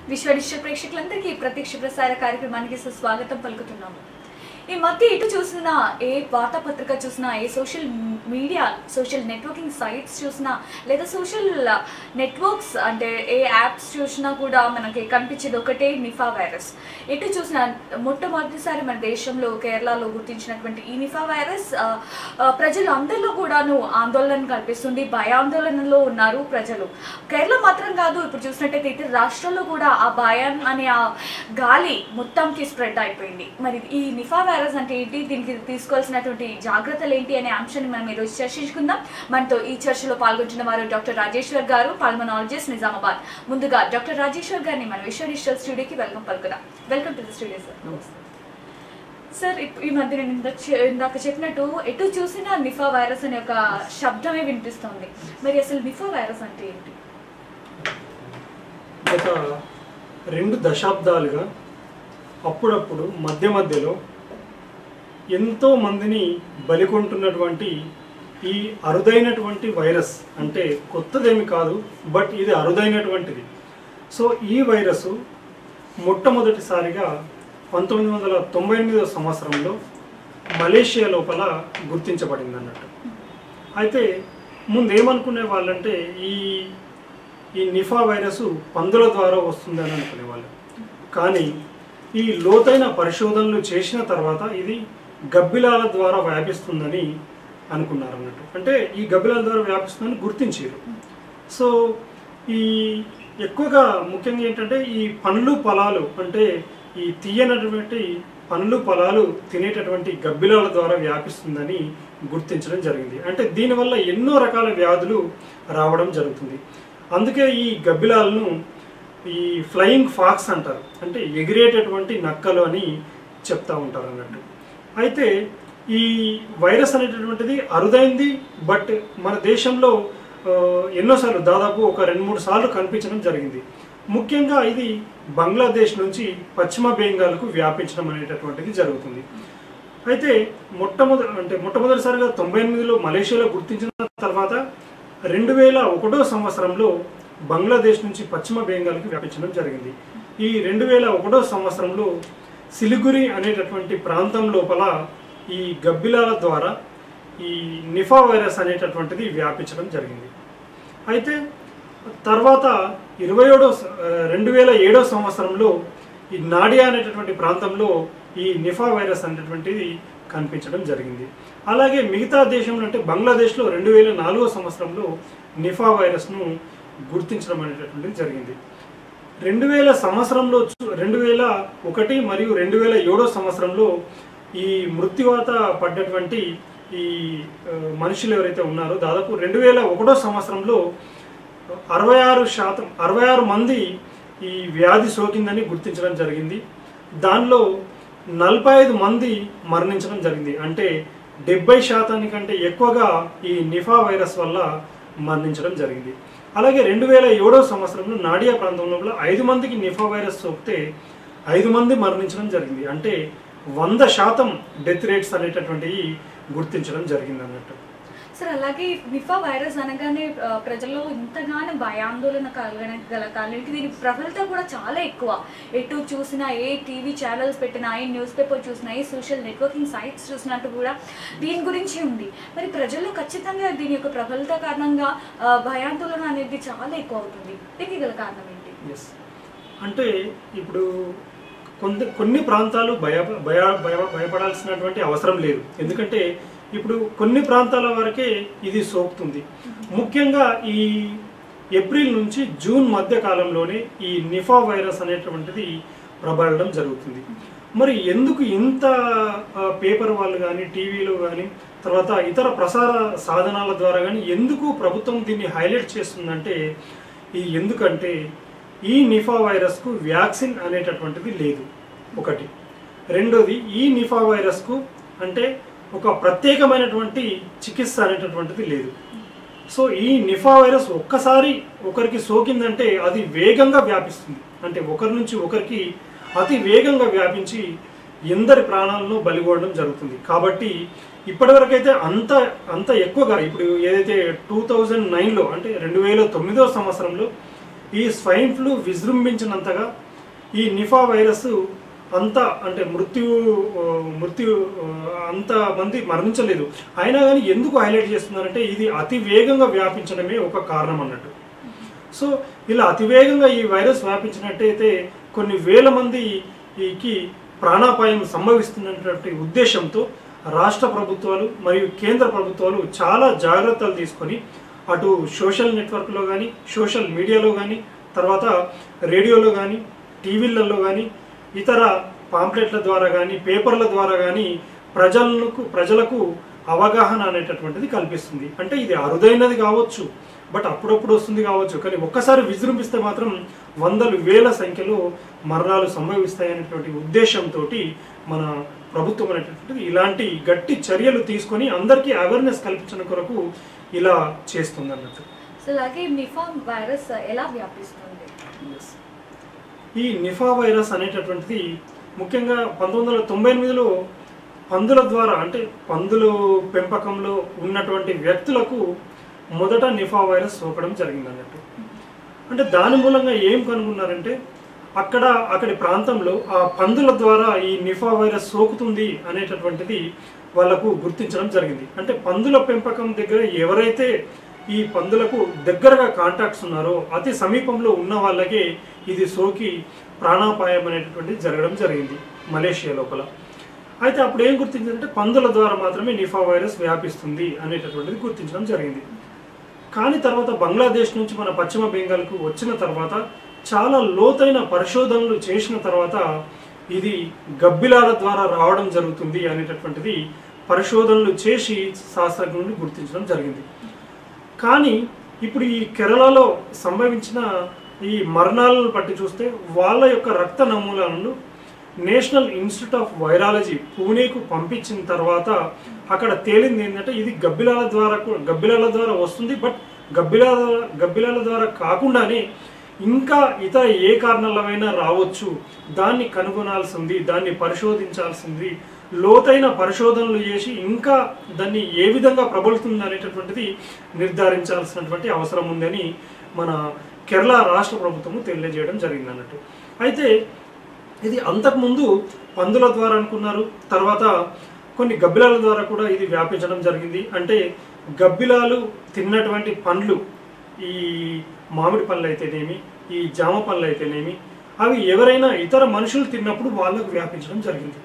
విశ్వ డిజిటల్ ప్రేక్షకులందరికీ ప్రత్యక్ష ప్రసార కార్యక్రమానికి స్వాగతం పలుకుతున్నాము. ఈ మధ్య ఎటు చూసినా ఏ వార్తాపత్రిక చూసినా ఏ social media social networking sites చూసినా లేదా సోషల్ నెట్వర్క్స్ అంటే ఏ యాప్స్ చూసినా కూడా మనకి కనిపించేది ఒకటే నిఫా వైరస్. ఎటు చూసినా మొట్టమొదటిసారి మన దేశంలో కేరళలో గుర్తించినటువంటి ఈ నిఫా వైరస్ ప్రజలు అందరిలో కూడాను ఆందోళన కల్పిస్తుంది. భయాందోళనలో ఉన్నారు ప్రజలు. కేరళ మాత్రం కాదు, ఇప్పుడు చూసినట్టయితే ఇతర రాష్ట్రాల్లో కూడా ఆ భయం అనే ఆ గాలి మొత్తంకి స్ప్రెడ్ అయిపోయింది. మరి ఈ నిఫా వైరస్ అంటే ఏంటి, దీనికి తీసుకోవాల్సినటువంటి జాగ్రత్తలు ఏంటి అనే అంశాన్ని మనం ఈరోజు చర్చించుకుందాం. మనతో ఈ చర్చలో పాల్గొంటున్న వారు డాక్టర్ రాజేశ్వర్ గారు, పల్మనాలజిస్ట్, నిజామాబాద్. ముందుగా డాక్టర్ రాజేశ్వర్ గారిని మన విశ్వ డిజిటల్ స్టూడియోకి వెల్కమ్ పలుకుదాం. Welcome to the studio sir. Sir, ఈ మధ్య నేను ఇందాక చెప్పినట్టు ఎటు చూసినా నిఫా వైరస్ అనే ఒక శబ్దమే వినిపిస్తుంది. మరి అసలు నిఫా వైరస్ అంటే ఏంటి? గత 2 దశాబ్దాలుగా అప్పుడప్పుడు మధ్యలో ఎంతో మందిని బలికొంటున్నటువంటి ఈ అరుదైనటువంటి వైరస్, అంటే కొత్తదేమి కాదు, బట్ ఇది అరుదైనటువంటిది. సో ఈ వైరస్ మొట్టమొదటిసారిగా 1998వ సంవత్సరంలో మలేషియా లోపల గుర్తించబడింది అన్నట్టు. అయితే ముందేమనుకునే వాళ్ళంటే ఈ నిఫా వైరస్ పందుల ద్వారా వస్తుందని అనుకునేవాళ్ళు. కానీ ఈ లోతైన పరిశోధనలు చేసిన తర్వాత ఇది గబ్బిలాల ద్వారా వ్యాపిస్తుందని అనుకున్నారు అన్నట్టు. అంటే ఈ గబ్బిలాల ద్వారా వ్యాపిస్తుందని గుర్తించారు. సో ఈ ఎక్కువగా ముఖ్యంగా ఏంటంటే ఈ పండ్లు ఫలాలు, అంటే ఈ తీయనటువంటి పండ్లు ఫలాలు తినేటటువంటి గబ్బిలాల ద్వారా వ్యాపిస్తుందని గుర్తించడం జరిగింది. అంటే దీనివల్ల ఎన్నో రకాల వ్యాధులు రావడం జరుగుతుంది. అందుకే ఈ గబ్బిలాలను ఈ ఫ్లయింగ్ ఫాక్స్ అంటారు, అంటే ఎగిరేటటువంటి నక్కలు అని చెప్తా ఉంటారు అన్నట్టు. అయితే ఈ వైరస్ అనేటటువంటిది అరుదైంది, బట్ మన దేశంలో ఎన్నోసార్లు దాదాపు ఒక 2-3 సార్లు కనిపించడం జరిగింది. ముఖ్యంగా ఇది బంగ్లాదేశ్ నుంచి పశ్చిమ బెంగాల్కు వ్యాపించడం అనేటటువంటిది జరుగుతుంది. అయితే మొట్టమొదటిసారిగా 98లో మలేషియాలో గుర్తించిన తర్వాత 2001వ సంవత్సరంలో బంగ్లాదేశ్ నుంచి పశ్చిమ బెంగాల్కి వ్యాపించడం జరిగింది. ఈ 2001వ సంవత్సరంలో సిలిగురి అనేటటువంటి ప్రాంతం లోపల ఈ గబ్బిలాల ద్వారా ఈ నిఫా వైరస్ అనేటటువంటిది వ్యాపించడం జరిగింది. అయితే తర్వాత 2007వ సంవత్సరంలో ఈ నాడియా అనేటటువంటి ప్రాంతంలో ఈ నిఫా వైరస్ అనేటటువంటిది కనిపించడం జరిగింది. అలాగే మిగతా దేశంలో అంటే బంగ్లాదేశ్లో 2004వ సంవత్సరంలో నిఫా వైరస్ను గుర్తించడం అనేటటువంటిది జరిగింది. 2000 సంవత్సరంలో 2001 మరియు 2007వ సంవత్సరంలో ఈ మృత్యువాత పడ్డటువంటి ఈ మనుషులు ఎవరైతే ఉన్నారో దాదాపు 2001వ సంవత్సరంలో 66 మంది ఈ వ్యాధి సోకిందని గుర్తించడం జరిగింది. దానిలో 45 మంది మరణించడం జరిగింది. అంటే 70% ఎక్కువగా ఈ నిఫా వైరస్ వల్ల మరణించడం జరిగింది. అలాగే 2007వ సంవత్సరంలో నాడియా ప్రాంతంలో 5 మందికి నిఫా వైరస్ సోకితే 5 మంది మరణించడం జరిగింది. అంటే 100% డెత్ రేట్స్ అనేటటువంటివి గుర్తించడం జరిగింది అన్నట్టు. సార్, అలాగే నిఫా వైరస్ అనగానే ప్రజల్లో ఇంతగానో భయాందోళన గల కారణానికి దీని ప్రబలత కూడా చాలా ఎక్కువ. ఎటు చూసినా ఏ టీవీ ఛానల్స్ పెట్టినా, ఏ న్యూస్ పేపర్ చూసినా, ఏ సోషల్ నెట్వర్కింగ్ సైట్స్ చూసినట్టు కూడా దీని గురించి ఉంది. మరి ప్రజల్లో ఖచ్చితంగా దీని యొక్క ప్రబలత కారణంగా భయాందోళన అనేది చాలా ఎక్కువ అవుతుంది. దీనికి గల కారణం ఏంటి? అంటే ఇప్పుడు కొన్ని ప్రాంతాలు భయపడాల్సినటువంటి అవసరం లేదు. ఎందుకంటే ఇప్పుడు కొన్ని ప్రాంతాల వరకే ఇది సోకుతుంది. ముఖ్యంగా ఈ ఏప్రిల్ నుంచి జూన్ మధ్య కాలంలోనే ఈ నిఫా వైరస్ అనేటువంటిది ప్రబలడం జరుగుతుంది. మరి ఎందుకు ఇంత పేపర్ వాళ్ళు కానీ, టీవీలో కానీ, తర్వాత ఇతర ప్రసార సాధనాల ద్వారా కానీ ఎందుకు ప్రభుత్వం దీన్ని హైలైట్ చేస్తుందంటే ఎందుకంటే ఈ నిఫా వైరస్కు వ్యాక్సిన్ అనేటటువంటిది లేదు ఒకటి. రెండోది, ఈ నిఫా వైరస్కు అంటే ఒక ప్రత్యేకమైనటువంటి చికిత్స అనేటటువంటిది లేదు. సో ఈ నిఫా వైరస్ ఒక్కసారి ఒకరికి సోకిందంటే అది వేగంగా వ్యాపిస్తుంది. అంటే ఒకరి నుంచి ఒకరికి అతి వేగంగా వ్యాపించి ఎందరి ప్రాణాలను బలిగొనడం జరుగుతుంది. కాబట్టి ఇప్పటివరకైతే అంత ఎక్కువగా ఇప్పుడు ఏదైతే 2009లో అంటే 2009వ సంవత్సరంలో ఈ స్వైన్ ఫ్లూ విజృంభించినంతగా ఈ నిఫా వైరస్ అంత అంటే మృత్యు అంత మంది మరణించలేదు. అయినా కానీ ఎందుకు హైలైట్ చేస్తున్నారంటే ఇది అతి వేగంగా వ్యాపించడమే ఒక కారణం అన్నట్టు. సో ఇలా అతివేగంగా ఈ వైరస్ వ్యాపించినట్టయితే కొన్ని వేల మందికి ప్రాణాపాయం సంభవిస్తున్నటువంటి ఉద్దేశంతో రాష్ట్ర ప్రభుత్వాలు మరియు కేంద్ర ప్రభుత్వాలు చాలా జాగ్రత్తలు తీసుకొని అటు సోషల్ నెట్వర్క్లో కానీ, సోషల్ మీడియాలో కానీ, తర్వాత రేడియోలో కానీ, టీవీలలో కానీ, ఇతర పాంప్లెట్ల ద్వారా కానీ, పేపర్ల ద్వారా కానీ ప్రజలకు అవగాహన అనేటటువంటిది కల్పిస్తుంది. అంటే ఇది అరుదైనది కావచ్చు, బట్ అప్పుడప్పుడు వస్తుంది కావచ్చు, కానీ ఒక్కసారి విజృంభిస్తే మాత్రం వందలు వేల సంఖ్యలో మరణాలు సంభవిస్తాయి అనేటువంటి ఉద్దేశంతో మన ప్రభుత్వం అనేటటువంటిది ఇలాంటి గట్టి చర్యలు తీసుకొని అందరికీ అవేర్నెస్ కల్పించడం కొరకు ఇలా చేస్తుంది అన్నట్టు. సో అలాగే నిఫా వైరస్ ఎలా వ్యాపిస్తుంది? ఈ నిఫా వైరస్ అనేటటువంటిది ముఖ్యంగా 1998లో పందుల ద్వారా, అంటే పందుల పెంపకంలో ఉన్నటువంటి వ్యక్తులకు మొదట నిఫా వైరస్ సోకడం జరిగింది అన్నట్టు. అంటే దాని మూలంగా ఏం కనుగొన్నారంటే అక్కడి ప్రాంతంలో ఆ పందుల ద్వారా ఈ నిఫా వైరస్ సోకుతుంది అనేటటువంటిది వాళ్ళకు గుర్తించడం జరిగింది. అంటే పందుల పెంపకం దగ్గర ఎవరైతే ఈ పందులకు దగ్గరగా కాంటాక్ట్స్ ఉన్నారో అతి సమీపంలో ఉన్న వాళ్ళకే ఇది సోకి ప్రాణాపాయం అనేటటువంటిది జరగడం జరిగింది మలేషియా లోపల. అయితే అప్పుడు ఏం గుర్తించిందంటే పందుల ద్వారా మాత్రమే నిఫా వైరస్ వ్యాపిస్తుంది అనేటటువంటిది గుర్తించడం జరిగింది. కానీ తర్వాత బంగ్లాదేశ్ నుంచి మన పశ్చిమ బెంగాల్కు వచ్చిన తర్వాత చాలా లోతైన పరిశోధనలు చేసిన తర్వాత ఇది గబ్బిలాల ద్వారా రావడం జరుగుతుంది అనేటటువంటిది పరిశోధనలు చేసి శాస్త్రజ్ఞులు గుర్తించడం జరిగింది. కానీ ఇప్పుడు ఈ కేరళలో సంభవించిన ఈ మరణాలను బట్టి చూస్తే వాళ్ళ యొక్క రక్త నమూనాలను నేషనల్ ఇన్స్టిట్యూట్ ఆఫ్ వైరాలజీ పూణేకు పంపించిన తర్వాత అక్కడ తేలింది ఏంటంటే ఇది గబ్బిలాల ద్వారా వస్తుంది. బట్ గబ్బిలాల ద్వారా కాకుండానే ఇంకా ఇతర ఏ కారణాలైనా రావచ్చు, దాన్ని కనుగొనాల్సింది, దాన్ని పరిశోధించాల్సింది, లోతైన పరిశోధనలు చేసి ఇంకా దాన్ని ఏ విధంగా ప్రబలుతుంది అనేటటువంటిది నిర్ధారించాల్సినటువంటి అవసరం ఉందని మన కేరళ రాష్ట్ర ప్రభుత్వము తెలియజేయడం జరిగింది అన్నట్టు. అయితే ఇది అంతకుముందు పందుల ద్వారా అనుకున్నారు, తర్వాత కొన్ని గబ్బిలాల ద్వారా కూడా ఇది వ్యాపించడం జరిగింది. అంటే గబ్బిలాలు తిన్నటువంటి పండ్లు, ఈ మామిడి పళ్ళు అయితేనేమి, ఈ జామ పళ్ళు అయితేనేమి, అవి ఎవరైనా ఇతర మనుషులు తిన్నప్పుడు వాళ్ళకు వ్యాపించడం జరిగింది.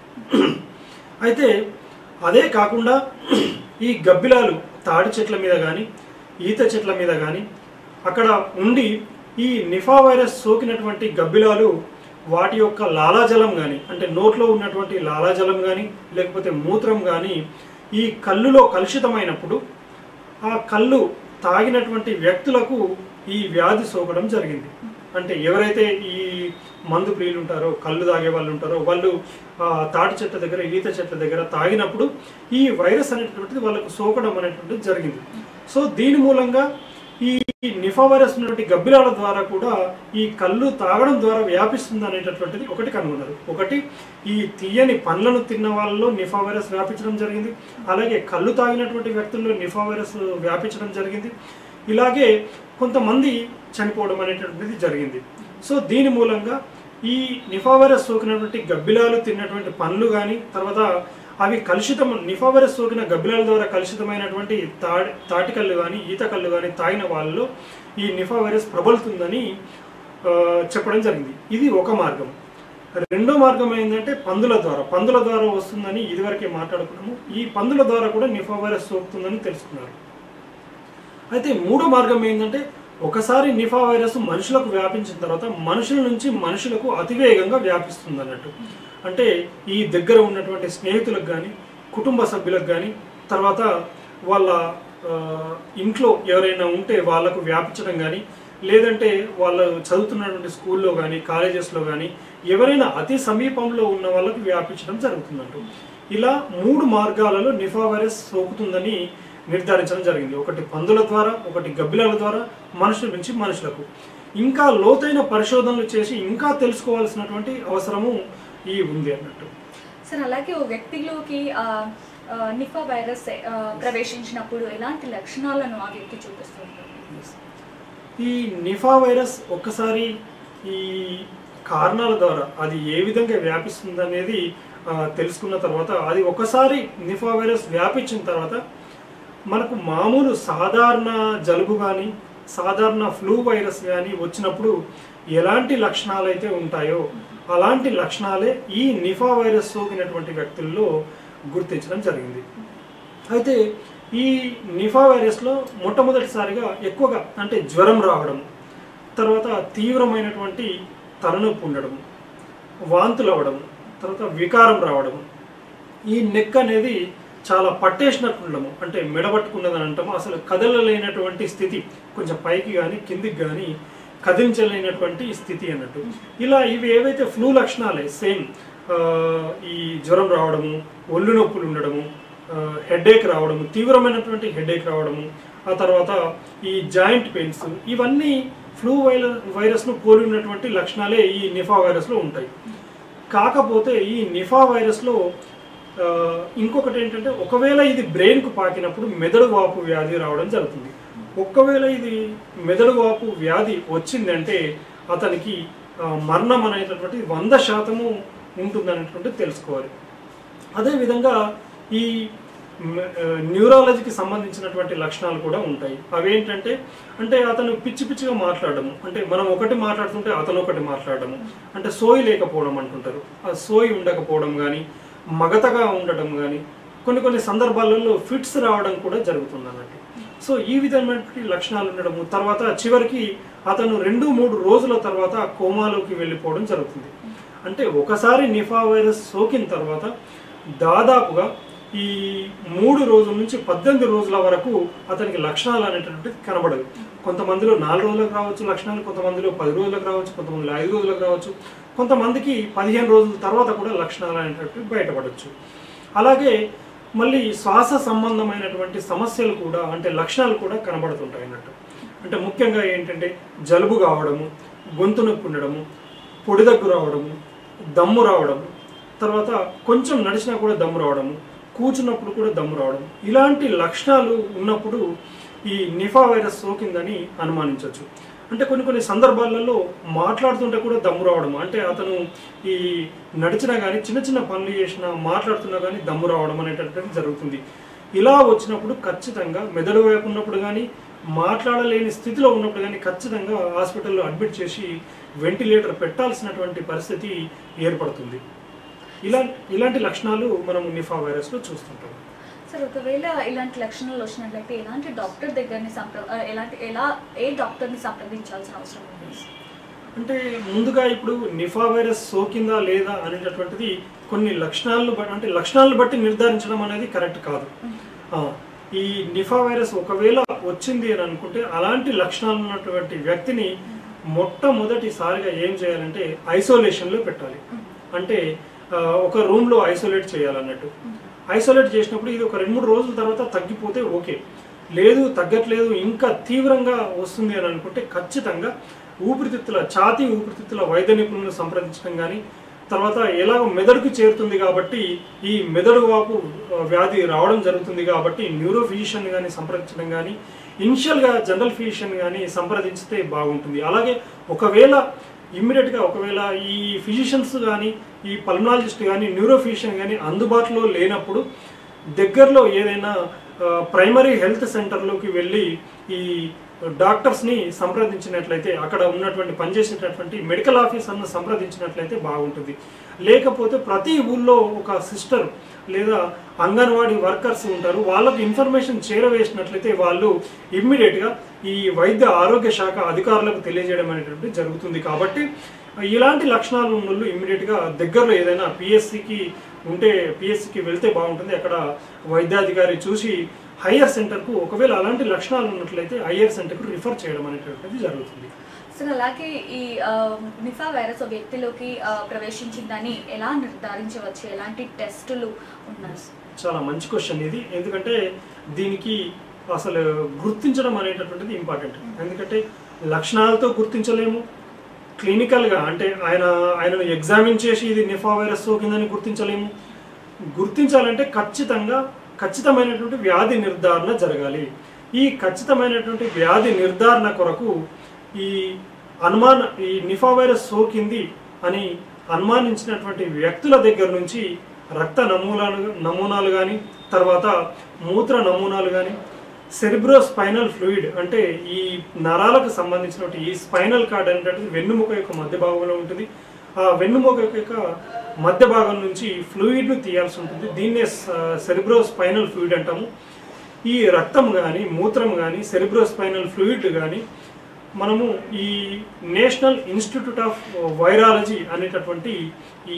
అయితే అదే కాకుండా ఈ గబ్బిలాలు తాడి చెట్ల మీద కానీ, ఈత చెట్ల మీద కానీ అక్కడ ఉండి ఈ నిఫా వైరస్ సోకినటువంటి గబ్బిలాలు వాటి యొక్క లాలాజలం కానీ, అంటే నోట్లో ఉన్నటువంటి లాలాజలం కానీ లేకపోతే మూత్రం కానీ ఈ కళ్ళులో కలుషితమైనప్పుడు ఆ కళ్ళు తాగినటువంటి వ్యక్తులకు ఈ వ్యాధి సోకడం జరిగింది. అంటే ఎవరైతే ఈ మందు ప్రియులు ఉంటారో, కళ్ళు తాగే వాళ్ళు ఉంటారో, వాళ్ళు తాటి చెట్ల దగ్గర, ఈత చెట్ల దగ్గర తాగినప్పుడు ఈ వైరస్ అనేటటువంటిది వాళ్ళకు సోకడం అనేటువంటిది జరిగింది. సో దీని మూలంగా ఈ నిఫా వైరస్ ఉన్నటువంటి గబ్బిలాల ద్వారా కూడా ఈ కళ్ళు తాగడం ద్వారా వ్యాపిస్తుంది అనేటటువంటిది ఒకటి కనుగొన్నారు. ఒకటి ఈ తీయని పండ్లను తిన్న వాళ్ళలో నిఫా వైరస్ వ్యాపించడం జరిగింది, అలాగే కళ్ళు తాగినటువంటి వ్యక్తుల్లో నిఫా వైరస్ వ్యాపించడం జరిగింది, ఇలాగే కొంతమంది చనిపోవడం అనేటటువంటిది జరిగింది. సో దీని మూలంగా ఈ నిఫా వైరస్ సోకినటువంటి గబ్బిలాలు తిన్నటువంటి పండ్లు కానీ, తర్వాత అవి కలుషితం, నిఫా వైరస్ సోకిన గబ్బిలాల ద్వారా కలుషితమైనటువంటి తాటి కళ్ళు కానీ, ఈత కళ్ళు కానీ తాగిన వాళ్ళలో ఈ నిఫా వైరస్ ప్రబలుతుందని చెప్పడం జరిగింది. ఇది ఒక మార్గం. రెండో మార్గం ఏంటంటే పందుల ద్వారా వస్తుందని ఇదివరకే మాట్లాడుకున్నాము. ఈ పందుల ద్వారా కూడా నిఫా వైరస్ సోకుతుందని తెలుసుకున్నారు. అయితే మూడో మార్గం ఏంటంటే ఒకసారి నిఫా వైరస్ మనుషులకు వ్యాపించిన తర్వాత మనుషుల నుంచి మనుషులకు అతివేగంగా వ్యాపిస్తుంది అన్నట్టు. అంటే ఈ దగ్గర ఉన్నటువంటి స్నేహితులకు కానీ, కుటుంబ సభ్యులకు కానీ, తర్వాత వాళ్ళ ఇంట్లో ఎవరైనా ఉంటే వాళ్ళకు వ్యాపించడం కానీ, లేదంటే వాళ్ళు చదువుతున్నటువంటి స్కూల్లో కానీ, కాలేజెస్లో కానీ ఎవరైనా అతి సమీపంలో ఉన్న వాళ్ళకు వ్యాపించడం జరుగుతుందంటూ. ఇలా 3 మార్గాలలో నిఫా వైరస్ సోకుతుందని నిర్ధారించడం జరిగింది. ఒకటి పందుల ద్వారా, ఒకటి గబ్బిలాల ద్వారా, మనుషుల నుంచి మనుషులకు. ఇంకా లోతైన పరిశోధనలు చేసి ఇంకా తెలుసుకోవాల్సినటువంటి అవసరము ఉంది అన్నట్టు. సార్ అలాగే ఓ వ్యక్తిలోకి నిఫా వైరస్ ప్రవేశించినప్పుడు ఎలాంటి లక్షణాలను ఆ వ్యక్తి చూపిస్తుంది? ఈ నిఫా వైరస్ ఒక్కసారి ఈ కారణాల ద్వారా అది ఏ విధంగా వ్యాపిస్తుంది అనేది తెలుసుకున్న తర్వాత, అది ఒకసారి నిఫా వైరస్ వ్యాపించిన తర్వాత మనకు మామూలు సాధారణ జలుబు కానీ సాధారణ ఫ్లూ వైరస్ కానీ వచ్చినప్పుడు ఎలాంటి లక్షణాలు అయితే ఉంటాయో అలాంటి లక్షణాలే ఈ నిఫా వైరస్ సోకినటువంటి వ్యక్తుల్లో గుర్తించడం జరిగింది. అయితే ఈ నిఫా వైరస్లో మొట్టమొదటిసారిగా ఎక్కువగా అంటే జ్వరం రావడం, తర్వాత తీవ్రమైనటువంటి తలనొప్పి ఉండడం, వాంతులు అవ్వడం, తర్వాత వికారం రావడం, ఈ నెక్ అనేది చాలా పట్టేసినట్టు ఉండము, అంటే మెడబట్టుకున్నదని అంటాము, అసలు కదలలేనటువంటి స్థితి, కొంచెం పైకి కానీ కిందికి కానీ కదిలించలేనటువంటి స్థితి అన్నట్టు. ఇలా ఇవి ఏవైతే ఫ్లూ లక్షణాలే సేమ్, ఈ జ్వరం రావడము, ఒళ్ళు నొప్పులు ఉండడము, హెడేక్ రావడము, తీవ్రమైనటువంటి హెడేక్ రావడము, ఆ తర్వాత ఈ జాయింట్ పెయిన్స్, ఇవన్నీ ఫ్లూ వైరస్ను పోలి ఉన్నటువంటి లక్షణాలే ఈ నిఫా వైరస్లో ఉంటాయి. కాకపోతే ఈ నిఫా వైరస్లో ఇంకొకటి ఏంటంటే, ఒకవేళ ఇది బ్రెయిన్కు పాకినప్పుడు మెదడు వాపు వ్యాధి రావడం జరుగుతుంది. ఒకవేళ ఇది మెదడు వాపు వ్యాధి వచ్చిందంటే అతనికి మరణం అనేటటువంటి 100% ఉంటుందనేటువంటి తెలుసుకోవాలి. అదేవిధంగా ఈ న్యూరాలజీకి సంబంధించినటువంటి లక్షణాలు కూడా ఉంటాయి. అవేంటంటే, అంటే అతను పిచ్చి పిచ్చిగా మాట్లాడము, అంటే మనం ఒకటి మాట్లాడుతుంటే అతను ఒకటి మాట్లాడము, అంటే సోయి లేకపోవడం అంటుంటారు, ఆ సోయి ఉండకపోవడం కానీ, మగతగా ఉండటం కానీ, కొన్ని సందర్భాలలో ఫిట్స్ రావడం కూడా జరుగుతుంది అన్నట్టు. సో ఈ విధమైనటువంటి లక్షణాలు ఉండడము, తర్వాత చివరికి అతను 2-3 రోజుల తర్వాత కోమాలోకి వెళ్ళిపోవడం జరుగుతుంది. అంటే ఒకసారి నిఫా వైరస్ సోకిన తర్వాత దాదాపుగా ఈ 3 రోజుల నుంచి 18 రోజుల వరకు అతనికి లక్షణాలు అనేటటువంటిది కనబడదు. కొంతమందిలో 4 రోజులకు రావచ్చు లక్షణాలు, కొంతమందిలో 10 రోజులకు రావచ్చు, కొంతమందిలో 5 రోజులకు రావచ్చు, కొంతమందికి 15 రోజుల తర్వాత కూడా లక్షణాలు అనేటటువంటివి బయటపడవచ్చు. అలాగే మళ్ళీ శ్వాస సంబంధమైనటువంటి సమస్యలు కూడా, అంటే లక్షణాలు కూడా కనబడుతుంటాయి అన్నట్టు. అంటే ముఖ్యంగా ఏంటంటే జలుబు కావడము, గొంతు నొప్పి ఉండడము, పొడి దగ్గు రావడము, దమ్ము రావడము, తర్వాత కొంచెం నడిచినా కూడా దమ్ము రావడము, కూర్చున్నప్పుడు కూడా దమ్ము రావడం, ఇలాంటి లక్షణాలు ఉన్నప్పుడు ఈ నిఫా వైరస్ సోకిందని అనుమానించవచ్చు. అంటే కొన్ని సందర్భాలలో మాట్లాడుతుంటే కూడా దమ్ము రావడం, అంటే అతను ఈ నడిచినా కానీ చిన్న పనులు చేసినా మాట్లాడుతున్నా కానీ దమ్ము రావడం అనేటటువంటిది జరుగుతుంది. ఇలా వచ్చినప్పుడు ఖచ్చితంగా మెదడు వైపు ఉన్నప్పుడు కానీ, మాట్లాడలేని స్థితిలో ఉన్నప్పుడు కానీ ఖచ్చితంగా హాస్పిటల్లో అడ్మిట్ చేసి వెంటిలేటర్ పెట్టాల్సినటువంటి పరిస్థితి ఏర్పడుతుంది. ఇలాంటి లక్షణాలు మనం నిఫా వైరస్లో చూస్తుంటాం. సార్, ఒకవేళ ఇలాంటి లక్షణాలు వచ్చినట్లయితే ఎలాంటి డాక్టర్ దగ్గరని ఏ డాక్టర్ని సంప్రదించాల్సిన అవసరం ఉంది? అంటే ముందుగా ఇప్పుడు నిఫా వైరస్ సోకిందా లేదా అనేటటువంటిది కొన్ని లక్షణాలను బట్టి నిర్ధారించడం అనేది కరెక్ట్ కాదు. ఈ నిఫా వైరస్ ఒకవేళ వచ్చింది అని అనుకుంటే అలాంటి లక్షణాలు ఉన్నటువంటి వ్యక్తిని మొట్టమొదటిసారిగా ఏం చేయాలంటే ఐసోలేషన్లో పెట్టాలి. అంటే ఒక రూమ్లో ఐసోలేట్ చేయాలన్నట్టు. ఐసోలేట్ చేసినప్పుడు ఇది ఒక 2-3 రోజుల తర్వాత తగ్గిపోతే ఓకే, లేదు తగ్గట్లేదు ఇంకా తీవ్రంగా వస్తుంది అని అనుకుంటే ఖచ్చితంగా ఛాతీ ఊపిరితిత్తుల వైద్య నిపుణులను సంప్రదించడం కానీ, తర్వాత ఎలాగో మెదడుకు చేరుతుంది కాబట్టి ఈ మెదడు వాపు వ్యాధి రావడం జరుగుతుంది కాబట్టి న్యూరో ఫిజిషియన్ కానీ సంప్రదించడం కానీ, ఇనిషియల్గా జనరల్ ఫిజిషియన్ కానీ సంప్రదించితే బాగుంటుంది. అలాగే ఒకవేళ ఈ ఫిజిషియన్స్ కానీ, ఈ పల్మనాలజిస్ట్ కానీ, న్యూరో ఫిజిషియన్ కానీ అందుబాటులో లేనప్పుడు దగ్గరలో ఏదైనా ప్రైమరీ హెల్త్ సెంటర్లోకి వెళ్ళి ఈ డాక్టర్స్ని సంప్రదించినట్లయితే, అక్కడ ఉన్నటువంటి పనిచేసేటటువంటి మెడికల్ ఆఫీసర్ను సంప్రదించినట్లయితే బాగుంటుంది. లేకపోతే ప్రతి ఊళ్ళో ఒక సిస్టర్ లేదా అంగన్వాడీ వర్కర్స్ ఉంటారు, వాళ్ళకు ఇన్ఫర్మేషన్ చేరవేసినట్లయితే వాళ్ళు ఇమ్మీడియట్గా ఈ వైద్య ఆరోగ్య శాఖ అధికారులకు తెలియజేయడం అనేటువంటిది జరుగుతుంది. కాబట్టి ఇలాంటి లక్షణాలు ఉన్న వాళ్ళు ఇమ్మీడియట్గా దగ్గరలో ఏదైనా పిఎస్సికి వెళ్తే బాగుంటుంది. అక్కడ వైద్యాధికారి చూసి హయ్యర్ సెంటర్కు, ఒకవేళ అలాంటి లక్షణాలు ఉన్నట్లయితే హయ్యర్ సెంటర్కు రిఫర్ చేయడం అనేటువంటిది జరుగుతుంది. సార్, అలాగే ఈ నిఫా వైరస్ వ్యక్తిలోకి ప్రవేశించిందని ఎలా నిర్ధారించవచ్చు? ఎలాంటి టెస్టులు ఉన్నాయి? చాలా మంచి క్వశ్చన్ ఇది. ఎందుకంటే దీనికి అసలు గుర్తించడం అనేటటువంటిది ఇంపార్టెంట్. ఎందుకంటే లక్షణాలతో గుర్తించలేము, క్లినికల్గా అంటే ఆయనను ఎగ్జామిన్ చేసి ఇది నిఫా వైరస్ సోకిందని గుర్తించలేము. గుర్తించాలంటే ఖచ్చితమైనటువంటి వ్యాధి నిర్ధారణ జరగాలి. ఈ ఖచ్చితమైనటువంటి వ్యాధి నిర్ధారణ కొరకు ఈ ఈ నిఫా వైరస్ సోకింది అని అనుమానించినటువంటి వ్యక్తుల దగ్గర నుంచి రక్త నమూనాలు కానీ, తర్వాత మూత్ర నమూనాలు కానీ, సెరిబ్రోస్పైనల్ ఫ్లూయిడ్ అంటే ఈ నరాలకు సంబంధించినటువంటి ఈ స్పైనల్ కార్డ్ అనేటటువంటి వెన్నుముక యొక్క మధ్య భాగంలో ఉంటుంది. ఆ వెన్నుముక యొక్క మధ్య భాగం నుంచి ఫ్లూయిడ్ను తీయాల్సి ఉంటుంది. దీన్నే సెరిబ్రోస్పైనల్ ఫ్లూయిడ్ అంటాము. ఈ రక్తం కానీ, మూత్రం కానీ, సెరిబ్రోస్పైనల్ ఫ్లూయిడ్ కానీ మనము ఈ నేషనల్ ఇన్స్టిట్యూట్ ఆఫ్ వైరాలజీ అనేటటువంటి ఈ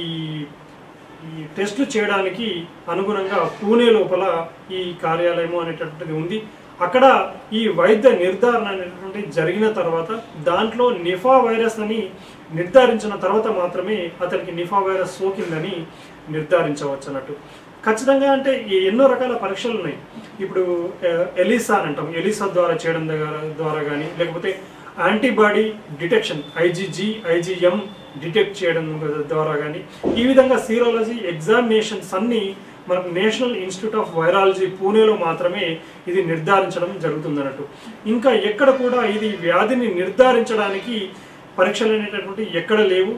టెస్టులు చేయడానికి అనుగుణంగా పూణే లోపల ఈ కార్యాలయము అనేటటువంటిది ఉంది. అక్కడ ఈ వైద్య నిర్ధారణ అనేటువంటి జరిగిన తర్వాత దాంట్లో నిఫా వైరస్ అని నిర్ధారించిన తర్వాత మాత్రమే అతనికి నిఫా వైరస్ సోకిందని నిర్ధారించవచ్చు అన్నట్టు. ఖచ్చితంగా అంటే ఎన్నో రకాల పరీక్షలు ఉన్నాయి. ఇప్పుడు ఎలిసా అని అంటాం, ఎలిసా ద్వారా చేయడం ద్వారా కానీ, లేకపోతే యాంటీబాడీ డిటెక్షన్ ఐజీఎం డిటెక్ట్ చేయడం ద్వారా కానీ, ఈ విధంగా సీరాలజీ ఎగ్జామినేషన్స్ అన్నీ మనకు నేషనల్ ఇన్స్టిట్యూట్ ఆఫ్ వైరాలజీ పూణేలో మాత్రమే ఇది నిర్ధారించడం జరుగుతుంది అన్నట్టు. ఇంకా ఎక్కడ కూడా ఇది వ్యాధిని నిర్ధారించడానికి పరీక్షలు అనేటటువంటి ఎక్కడ లేవు.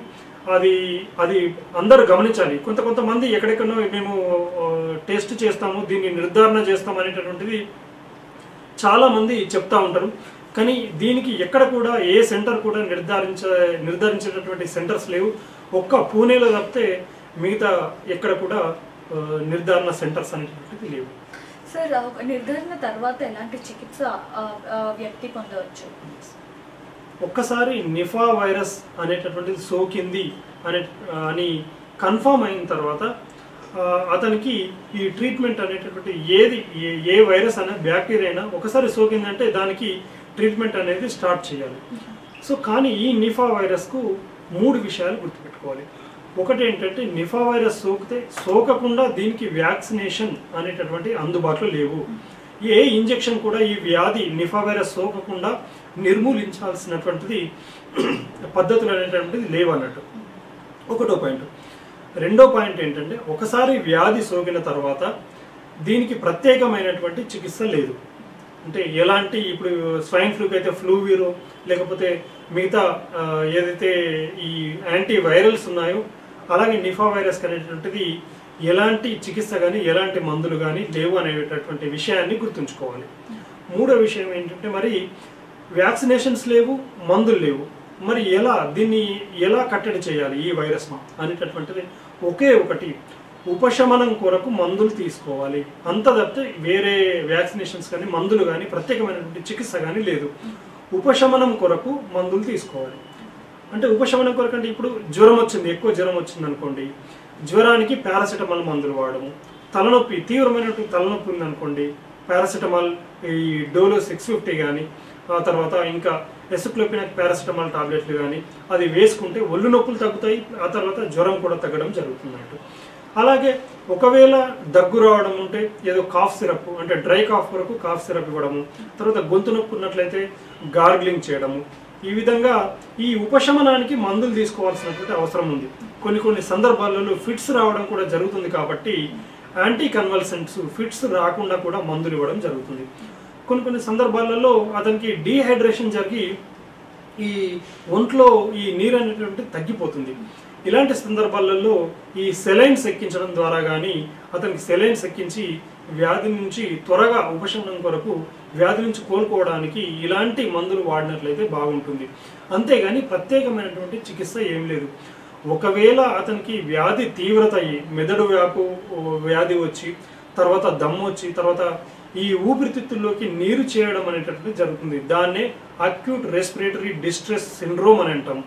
అది అందరూ గమనించాలి. కొంతమంది ఎక్కడెక్కడో మేము టెస్ట్ చేస్తాము, దీన్ని నిర్ధారణ చేస్తాం అనేటటువంటిది చాలామంది చెప్తా ఉంటారు. కానీ దీనికి ఎక్కడ కూడా ఏ సెంటర్ కూడా నిర్ధారించేటటువంటి సెంటర్స్ లేవు. ఒక్క పూణేలో తప్పితే మిగతా ఎక్కడ కూడా నిర్ధారణ సెంటర్స్ అనేటువంటిది లేవు. సార్, నిర్ధారణ తర్వాత ఎలాంటి చికిత్స వ్యక్తి పొందవచ్చు? ఒక్కసారి నిఫా వైరస్ అనేటటువంటిది సోకింది అని కన్ఫర్మ్ అయిన తర్వాత అతనికి ఈ ట్రీట్మెంట్ అనేటటువంటి ఏ వైరస్ అనే బ్యాక్టీరియా అయినా ఒకసారి సోకిందంటే దానికి ట్రీట్మెంట్ అనేది స్టార్ట్ చేయాలి. సో కానీ ఈ నిఫా వైరస్కు 3 విషయాలు గుర్తుపెట్టుకోవాలి. ఒకటి ఏంటంటే నిఫా వైరస్ సోకకుండా దీనికి వ్యాక్సినేషన్ అనేటటువంటి అందుబాటులో లేవు. ఏ ఇంజెక్షన్ కూడా ఈ వ్యాధి నిఫా వైరస్ సోకకుండా నిర్మూలించాల్సినటువంటిది పద్ధతులు అనేటువంటిది లేవు అన్నట్టు. ఒకటో పాయింట్. రెండో పాయింట్ ఏంటంటే ఒకసారి వ్యాధి సోకిన తర్వాత దీనికి ప్రత్యేకమైనటువంటి చికిత్స లేదు. అంటే ఎలాంటి ఇప్పుడు స్వైన్ ఫ్లూకి అయితే ఫ్లూవీరో లేకపోతే మిగతా ఏదైతే ఈ యాంటీ వైరల్స్ ఉన్నాయో అలాగే నిఫా వైరస్ అనేటువంటిది ఎలాంటి చికిత్స కానీ ఎలాంటి మందులు కానీ లేవు అనేటటువంటి విషయాన్ని గుర్తుంచుకోవాలి. మూడో విషయం ఏంటంటే మరి వ్యాక్సినేషన్స్ లేవు, మందులు లేవు, మరి దీన్ని ఎలా కట్టడి చేయాలి ఈ వైరస్ను అనేటటువంటిది ఒకే ఒకటి, ఉపశమనం కొరకు మందులు తీసుకోవాలి. అంత తప్పితే వేరే వ్యాక్సినేషన్స్ కానీ మందులు కానీ ప్రత్యేకమైనటువంటి చికిత్స కానీ లేదు. ఉపశమనం కొరకు మందులు తీసుకోవాలి. అంటే ఉపశమనం కొరకు అంటే ఇప్పుడు జ్వరం వచ్చింది, ఎక్కువ జ్వరం వచ్చింది అనుకోండి, జ్వరానికి పారాసిటమాల్ మందులు వాడము. తలనొప్పి, తీవ్రమైనటువంటి తలనొప్పి ఉంది అనుకోండి, పారాసిటమాల్ ఈ డోలో 650 కానీ, ఆ తర్వాత ఇంకా ఎసిక్లోపినాక్ పారాసిటమాల్ టాబ్లెట్లు కానీ అది వేసుకుంటే ఒళ్ళు నొప్పులు తగ్గుతాయి, ఆ తర్వాత జ్వరం కూడా తగ్గడం జరుగుతున్నట్టు. అలాగే ఒకవేళ దగ్గు రావడం ఉంటే ఏదో కాఫ్ సిరప్ అంటే డ్రై కాఫ్ వరకు కాఫ్ సిరప్ ఇవ్వడము, తర్వాత గొంతు నొప్పి ఉన్నట్లయితే గార్గ్లింగ్ చేయడము. ఈ విధంగా ఈ ఉపశమనానికి మందులు తీసుకోవాల్సినటువంటి అవసరం ఉంది. కొన్ని సందర్భాలలో ఫిట్స్ రావడం కూడా జరుగుతుంది కాబట్టి యాంటీ కన్వల్సెంట్స్ ఫిట్స్ రాకుండా కూడా మందులు ఇవ్వడం జరుగుతుంది. కొన్ని సందర్భాలలో అతనికి డీహైడ్రేషన్ జరిగి ఈ ఒంట్లో ఈ నీరు అనేటువంటి తగ్గిపోతుంది. ఇలాంటి సందర్భాలలో ఈ సెలైన్స్ ఎక్కించడం ద్వారా కానీ అతనికి సెలైన్స్ ఎక్కించి వ్యాధి నుంచి త్వరగా ఉపశమనం కొరకు వ్యాధి నుంచి కోలుకోవడానికి ఇలాంటి మందులు వాడినట్లయితే బాగుంటుంది. అంతేగాని ప్రత్యేకమైనటువంటి చికిత్స ఏం లేదు. ఒకవేళ అతనికి వ్యాధి తీవ్రత అయ్యి మెదడు వ్యాధి వచ్చి తర్వాత దమ్ము వచ్చి తర్వాత ఈ ఊపిరితిత్తుల్లోకి నీరు చేయడం అనేటటువంటి జరుగుతుంది. దాన్నే అక్యూట్ రెస్పిరేటరీ డిస్ట్రెస్ సిండ్రోమ్ అని అంటాం.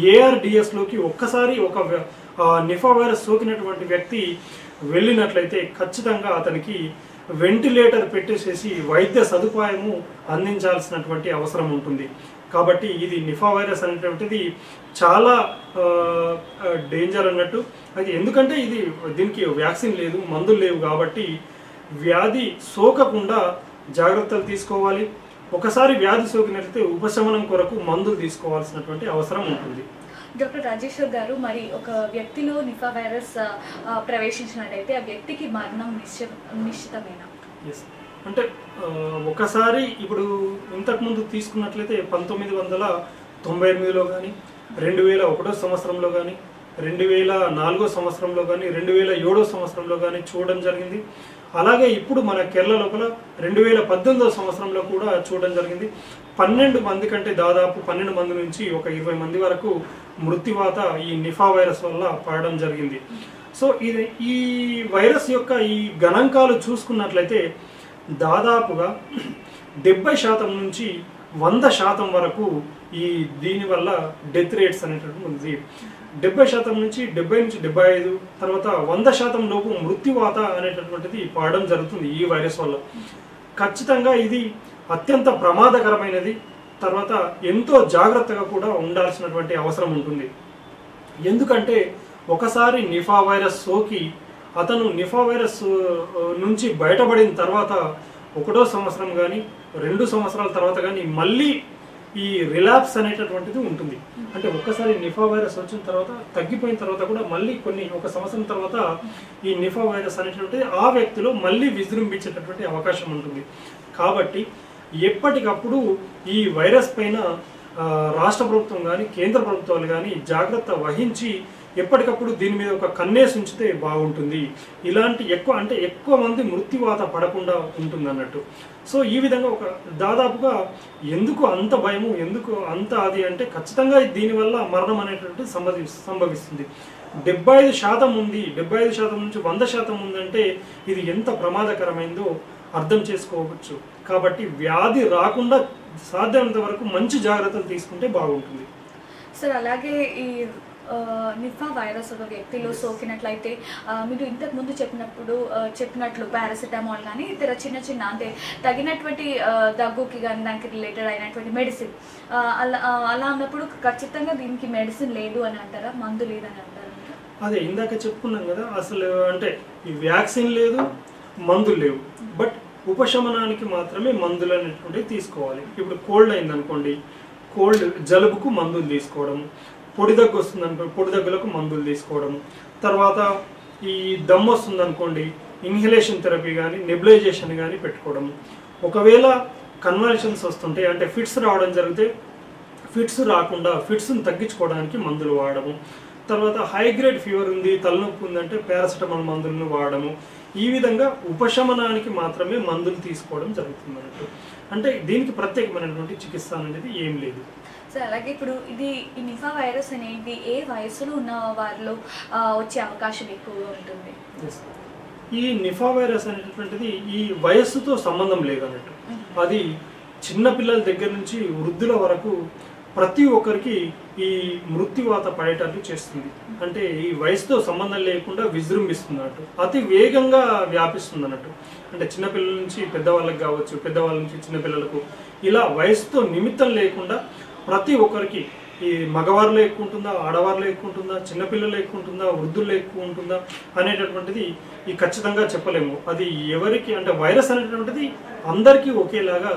ARDSలోకి ఒక్కసారి ఒక నిఫా వైరస్ సోకినటువంటి వ్యక్తి వెళ్ళినట్లయితే ఖచ్చితంగా అతనికి వెంటిలేటర్ పెట్టేసేసి వైద్య సదుపాయము అందించాల్సినటువంటి అవసరం ఉంటుంది. కాబట్టి ఇది నిఫా వైరస్ అనేటువంటిది చాలా డేంజర్ అన్నట్టు. అది ఎందుకంటే దీనికి వ్యాక్సిన్ లేదు, మందులు లేవు కాబట్టి వ్యాధి సోకకుండా జాగ్రత్తలు తీసుకోవాలి. ఒకసారి వ్యాధి సోకినట్లయితే ఉపశమనం కొరకు మందులు తీసుకోవాల్సినటువంటి అవసరం ఉంటుంది. డాక్టర్ రాజేశ్వర్ గారు, మరి ఒక వ్యక్తిలో నిఫా వైరస్ ప్రవేశించినట్లయితే ఆ వ్యక్తికి మరణం నిశ్చితమేనా? అంటే ఒకసారి ఇప్పుడు ఇంతకుముందు తీసుకున్నట్లయితే 1998లో కానీ 2001 సంవత్సరంలో కానీ 2004 సంవత్సరంలో కానీ 2007 సంవత్సరంలో కానీ చూడడం జరిగింది. అలాగే ఇప్పుడు మన కేరళ లోపల 2018 సంవత్సరంలో కూడా చూడడం జరిగింది. 12 మంది కంటే దాదాపు 12 మంది నుంచి ఒక 20 మంది వరకు మృత్యువాత ఈ నిఫా వైరస్ వల్ల పడడం జరిగింది. సో ఈ వైరస్ యొక్క ఈ గణాంకాలు చూసుకున్నట్లయితే దాదాపుగా 70% నుంచి 100% వరకు ఈ దీనివల్ల డెత్ రేట్స్ అనేటటువంటి ఉంది. 70% నుంచి 70 నుంచి 75, తర్వాత 100% లోపు మృత్యువాత అనేటటువంటిది పడడం జరుగుతుంది ఈ వైరస్ వల్ల. ఖచ్చితంగా ఇది అత్యంత ప్రమాదకరమైనది. తర్వాత ఎంతో జాగ్రత్తగా కూడా ఉండాల్సినటువంటి అవసరం ఉంటుంది. ఎందుకంటే ఒకసారి నిఫా వైరస్ సోకి అతను నిఫా వైరస్ నుంచి బయటపడిన తర్వాత 1వ సంవత్సరం కానీ 2 సంవత్సరాల తర్వాత కానీ మళ్ళీ ఈ రిలాప్స్ అనేటటువంటిది ఉంటుంది. అంటే ఒక్కసారి నిఫా వైరస్ వచ్చిన తర్వాత తగ్గిపోయిన తర్వాత కూడా మళ్ళీ ఒక సంవత్సరం తర్వాత ఈ నిఫా వైరస్ అనేటటువంటిది ఆ వ్యక్తిలో మళ్ళీ విజృంభించేటటువంటి అవకాశం ఉంటుంది. కాబట్టి ఎప్పటికప్పుడు ఈ వైరస్ పైన రాష్ట్ర ప్రభుత్వం కానీ కేంద్ర ప్రభుత్వాలు కానీ జాగ్రత్త వహించి ఎప్పటికప్పుడు దీని మీద ఒక కన్నేసి ఉంచితే బాగుంటుంది. ఇలాంటి ఎక్కువ మంది మృత్యువాత పడకుండా ఉంటుంది అన్నట్టు. సో ఈ విధంగా దాదాపుగా ఎందుకు అంత భయము, ఎందుకు అంత అది అంటే ఖచ్చితంగా దీనివల్ల మరణం అనేటువంటిది సంభవిస్తుంది. 75% ఉంది, 75% నుంచి 100% ఉందంటే ఇది ఎంత ప్రమాదకరమైందో అర్థం చేసుకోవచ్చు. కాబట్టి వ్యాధి రాకుండా సాధ్యమైనంత వరకు మంచి జాగ్రత్తలు తీసుకుంటే బాగుంటుంది. సార్ అలాగే ఈ నిఫా వైరస్ ఒక వ్యక్తిలో సోకినట్లయితే మీరు ఇంతకు ముందు చెప్పినట్లు పారాసిటమాల్ కానీ ఇతర చిన్న అంటే తగినటువంటి దగ్గుకి కానీ దానికి రిలేటెడ్ అయినటువంటి మెడిసిన్ అలా ఉన్నప్పుడు ఖచ్చితంగా దీనికి మెడిసిన్ లేదు అని అంటారా, మందు లేదని అంటారా? అదే ఇందాక చెప్పుకున్నాం కదా, అసలు అంటే ఈ వ్యాక్సిన్ లేదు, మందులు లేవు. బట్ ఉపశమనానికి మాత్రమే మందులు అనేటువంటివి తీసుకోవాలి. ఇప్పుడు కోల్డ్ అయిందనుకోండి, జలుబుకు మందులు తీసుకోవడం, పొడి దగ్గు వస్తుంది అనుకోండి, పొడి దగ్గులకు మందులు తీసుకోవడం, తర్వాత ఈ దమ్ము వస్తుంది అనుకోండి, ఇన్హలేషన్ థెరపీ కానీ నెబులైజేషన్ కానీ పెట్టుకోవడం. ఒకవేళ కన్వల్షన్స్ వస్తుంటే అంటే ఫిట్స్ రావడం జరిగితే ఫిట్స్ రాకుండా ఫిట్స్ని తగ్గించుకోవడానికి మందులు వాడము. తర్వాత హై గ్రేడ్ ఫీవర్ ఉంది, తలనొప్పి ఉందంటే పారాసిటమాల్ మందులను వాడము. ఈ విధంగా ఉపశమనానికి మాత్రమే మందులు తీసుకోవడం జరుగుతుంది అన్నట్టు. అంటే దీనికి ప్రత్యేకమైనటువంటి చికిత్స అనేది ఏం లేదు. సో అలాగే ఇప్పుడు ఈ నిఫా వైరస్ అనేది ఏ వయసులో ఉన్న వారిలో వచ్చే అవకాశం ఎక్కువగా ఉంటుంది? ఈ నిఫా వైరస్ అనేటటువంటిది ఈ వయస్సుతో సంబంధం లేదన్నట్టు. అది చిన్న పిల్లల దగ్గర నుంచి వృద్ధుల వరకు ప్రతి ఒక్కరికి ఈ మృత్యువాత పడేటట్టు చేస్తుంది. అంటే ఈ వయసుతో సంబంధం లేకుండా విజృంభిస్తున్నట్టు, అతి వేగంగా వ్యాపిస్తుంది అన్నట్టు. అంటే చిన్నపిల్లల నుంచి పెద్దవాళ్ళకి కావచ్చు, పెద్దవాళ్ళ నుంచి చిన్నపిల్లలకు, ఇలా వయసుతో నిమిత్తం లేకుండా ప్రతి ఒక్కరికి ఈ మగవారిలో ఎక్కువ ఉంటుందా, ఆడవారిలో ఎక్కువ ఉంటుందా, చిన్నపిల్లలు ఎక్కువ ఉంటుందా, వృద్ధుల్లో ఎక్కువ ఉంటుందా అనేటటువంటిది ఈ ఖచ్చితంగా చెప్పలేము. అది ఎవరికి అంటే వైరస్ అనేటటువంటిది అందరికీ ఒకేలాగా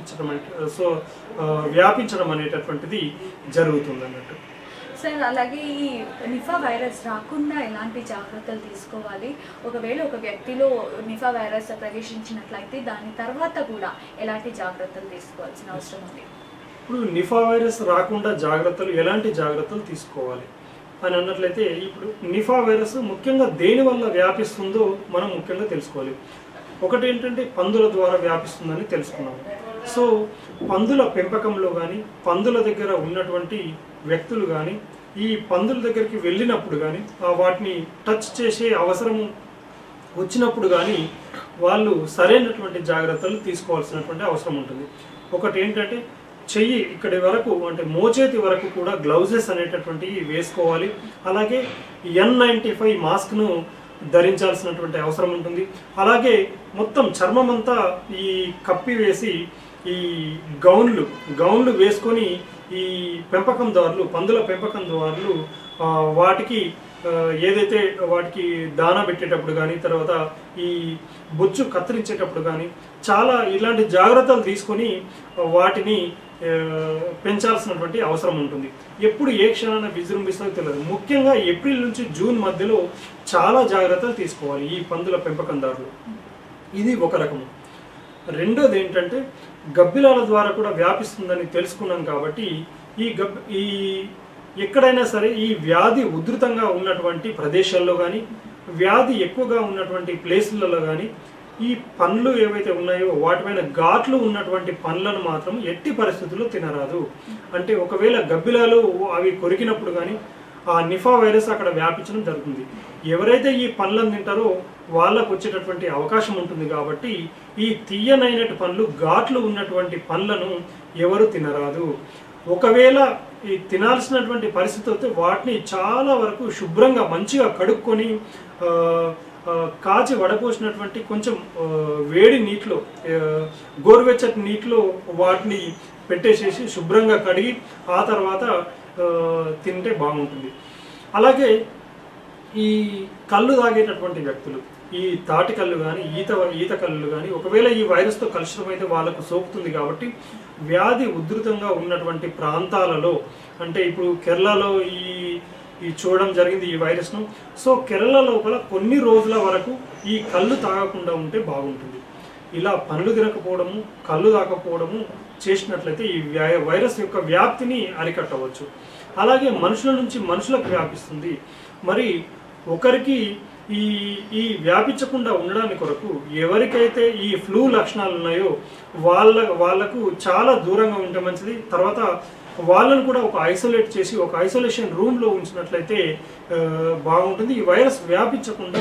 వ్యాపించడం అనేటటువంటిది జరుగుతుంది అన్నట్టు. సార్ అలాగే ఈ నిఫా వైరస్ రాకుండా ఎలాంటి జాగ్రత్తలు తీసుకోవాలి? ఒకవేళ ఒక వ్యక్తిలో నిఫా వైరస్ ప్రవేశించినట్లయితే దాని తర్వాత కూడా ఎలాంటి జాగ్రత్తలు తీసుకోవాల్సిన అవసరం ఉంది? ఇప్పుడు నిఫా వైరస్ రాకుండా ఎలాంటి జాగ్రత్తలు తీసుకోవాలి అని అన్నట్లయితే, ఇప్పుడు నిఫా వైరస్ ముఖ్యంగా దేని వల్ల వ్యాపిస్తుందో మనం ముఖ్యంగా తెలుసుకోవాలి. ఒకటి ఏంటంటే పందుల ద్వారా వ్యాపిస్తుందని తెలుసుకున్నాము. సో పందుల పెంపకంలో కానీ పందుల దగ్గర ఉన్నటువంటి వ్యక్తులు కానీ ఈ పందుల దగ్గరికి వెళ్ళినప్పుడు కానీ వాటిని టచ్ చేసే అవసరం వచ్చినప్పుడు కానీ వాళ్ళు సరైనటువంటి జాగ్రత్తలు తీసుకోవాల్సినటువంటి అవసరం ఉంటుంది. ఒకటి ఏంటంటే చెయ్యి ఇక్కడి వరకు అంటే మోచేతి వరకు కూడా గ్లౌజెస్ అనేటటువంటివి వేసుకోవాలి. అలాగే N95 మాస్క్ను ధరించాల్సినటువంటి అవసరం ఉంటుంది. అలాగే మొత్తం చర్మం అంతా ఈ కప్పి వేసి ఈ గౌన్లు వేసుకొని ఈ పందుల పెంపకందారులు వాటికి ఏదైతే వాటికి దానా పెట్టేటప్పుడు కానీ తర్వాత ఈ బొచ్చు కత్తిరించేటప్పుడు కానీ చాలా ఇలాంటి జాగ్రత్తలు తీసుకొని వాటిని పెంచాల్సినటువంటి అవసరం ఉంటుంది. ఎప్పుడు ఏ క్షణాన విజృంభిస్తుందో తెలియదు. ముఖ్యంగా ఏప్రిల్ నుంచి జూన్ మధ్యలో చాలా జాగ్రత్తలు తీసుకోవాలి ఈ పందుల పెంపకందారులు. ఇది ఒక రకము. రెండోది ఏంటంటే గబ్బిలాల ద్వారా కూడా వ్యాపిస్తుందని తెలుసుకున్నాం కాబట్టి ఈ ఎక్కడైనా సరే ఈ వ్యాధి ఉధృతంగా ఉన్నటువంటి ప్రదేశాల్లో కానీ వ్యాధి ఎక్కువగా ఉన్నటువంటి ప్లేసులలో కానీ ఈ పండ్లు ఏవైతే ఉన్నాయో వాటిపైన ఘాట్లు ఉన్నటువంటి పండ్లను మాత్రం ఎట్టి పరిస్థితుల్లో తినరాదు. అంటే ఒకవేళ గబ్బిలాలు అవి కొరికినప్పుడు కానీ ఆ నిఫా వైరస్ అక్కడ వ్యాపించడం జరుగుతుంది. ఎవరైతే ఈ పండ్లను తింటారో వాళ్ళకు వచ్చేటటువంటి అవకాశం ఉంటుంది. కాబట్టి ఈ తీయనైనటువంటి పండ్లు ఘాట్లు ఉన్నటువంటి పండ్లను ఎవరు తినరాదు. ఒకవేళ ఈ తినాల్సినటువంటి పరిస్థితి అయితే వాటిని చాలా వరకు శుభ్రంగా మంచిగా కడుక్కొని కాచి వడపోసినటువంటి కొంచెం వేడి నీటిలో గోరువెచ్చటి నీటిలో వాటిని పెట్టేసేసి శుభ్రంగా కడిగి ఆ తర్వాత తింటే బాగుంటుంది. అలాగే ఈ కళ్ళు తాగేటటువంటి వ్యక్తులు ఈ తాటి కళ్ళు కానీ ఈత కళ్ళు కానీ ఒకవేళ ఈ వైరస్తో కలుషితమైతే వాళ్ళకు సోకుతుంది. కాబట్టి వ్యాధి ఉధృతంగా ఉన్నటువంటి ప్రాంతాలలో అంటే ఇప్పుడు కేరళలో ఈ చూడడం జరిగింది ఈ వైరస్ను. సో కేరళ లోపల కొన్ని రోజుల వరకు ఈ కళ్ళు తాగకుండా ఉంటే బాగుంటుంది. ఇలా పండ్లు తినకపోవడము కళ్ళు తాగకపోవడము చేసినట్లయితే ఈ వైరస్ యొక్క వ్యాప్తిని అరికట్టవచ్చు. అలాగే మనుషుల నుంచి మనుషులకు వ్యాపిస్తుంది. మరి ఒకరికి ఈ వ్యాపించకుండా ఉండడానికి కొరకు ఎవరికైతే ఈ ఫ్లూ లక్షణాలు ఉన్నాయో వాళ్ళకు చాలా దూరంగా ఉంటే మంచిది. తర్వాత వాళ్ళను కూడా ఒక ఐసోలేట్ చేసి ఒక ఐసోలేషన్ రూమ్లో ఉంచినట్లయితే బాగుంటుంది. ఈ వైరస్ వ్యాపించకుండా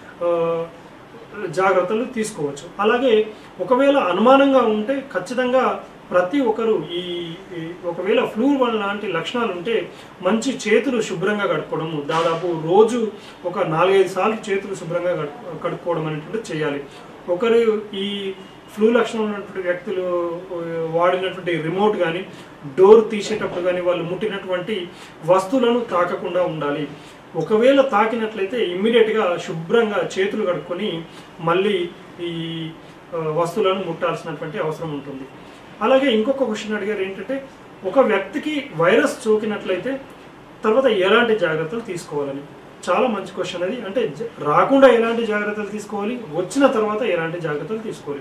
జాగ్రత్తలు తీసుకోవచ్చు. అలాగే ఒకవేళ అనుమానంగా ఉంటే ఖచ్చితంగా ప్రతి ఒక్కరు ఒకవేళ ఫ్లూ లాంటి లక్షణాలు ఉంటే మంచి చేతులు శుభ్రంగా కడుక్కోవడము, దాదాపు రోజు ఒక 4-5 సార్లు చేతులు శుభ్రంగా కడుక్కోవడం అనేటువంటి చేయాలి. ఒకరు ఈ ఫ్లూ లక్షణం ఉన్నటువంటి వ్యక్తులు వాడినటువంటి రిమోట్ కానీ డోర్ తీసేటప్పుడు కానీ వాళ్ళు ముట్టినటువంటి వస్తువులను తాకకుండా ఉండాలి. ఒకవేళ తాకినట్లయితే ఇమ్మీడియట్గా శుభ్రంగా చేతులు కడుక్కొని మళ్ళీ ఈ వస్తువులను ముట్టాల్సినటువంటి అవసరం ఉంటుంది. అలాగే ఇంకొక క్వశ్చన్ అడిగారు ఏంటంటే ఒక వ్యక్తికి వైరస్ సోకినట్లయితే తర్వాత ఎలాంటి జాగ్రత్తలు తీసుకోవాలని. చాలా మంచి క్వశ్చన్ అది. అంటే రాకుండా ఎలాంటి జాగ్రత్తలు తీసుకోవాలి, వచ్చిన తర్వాత ఎలాంటి జాగ్రత్తలు తీసుకోవాలి.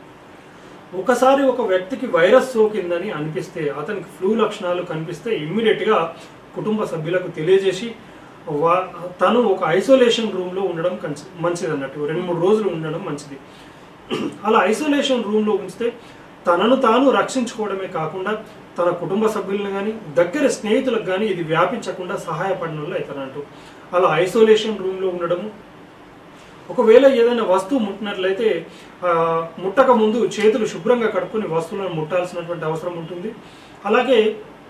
ఒకసారి ఒక వ్యక్తికి వైరస్ సోకిందని అనిపిస్తే అతనికి ఫ్లూ లక్షణాలు కనిపిస్తే ఇమ్మీడియట్గా కుటుంబ సభ్యులకు తెలియజేసి తను ఒక ఐసోలేషన్ రూమ్లో ఉండడం మంచిది అన్నట్టు. 2-3 రోజులు ఉండడం మంచిది. అలా ఐసోలేషన్ రూమ్లో ఉంచితే తనను తాను రక్షించుకోవడమే కాకుండా తన కుటుంబ సభ్యులను కానీ దగ్గర స్నేహితులకు కానీ ఇది వ్యాపించకుండా సహాయపడిన వాళ్ళు అవుతారంటూ. అలా ఐసోలేషన్ రూమ్లో ఉండడము, ఒకవేళ ఏదైనా వస్తువు ముట్టినట్లయితే ముట్టక ముందు చేతులు శుభ్రంగా కడుక్కొని వస్తువులను ముట్టాల్సినటువంటి అవసరం ఉంటుంది. అలాగే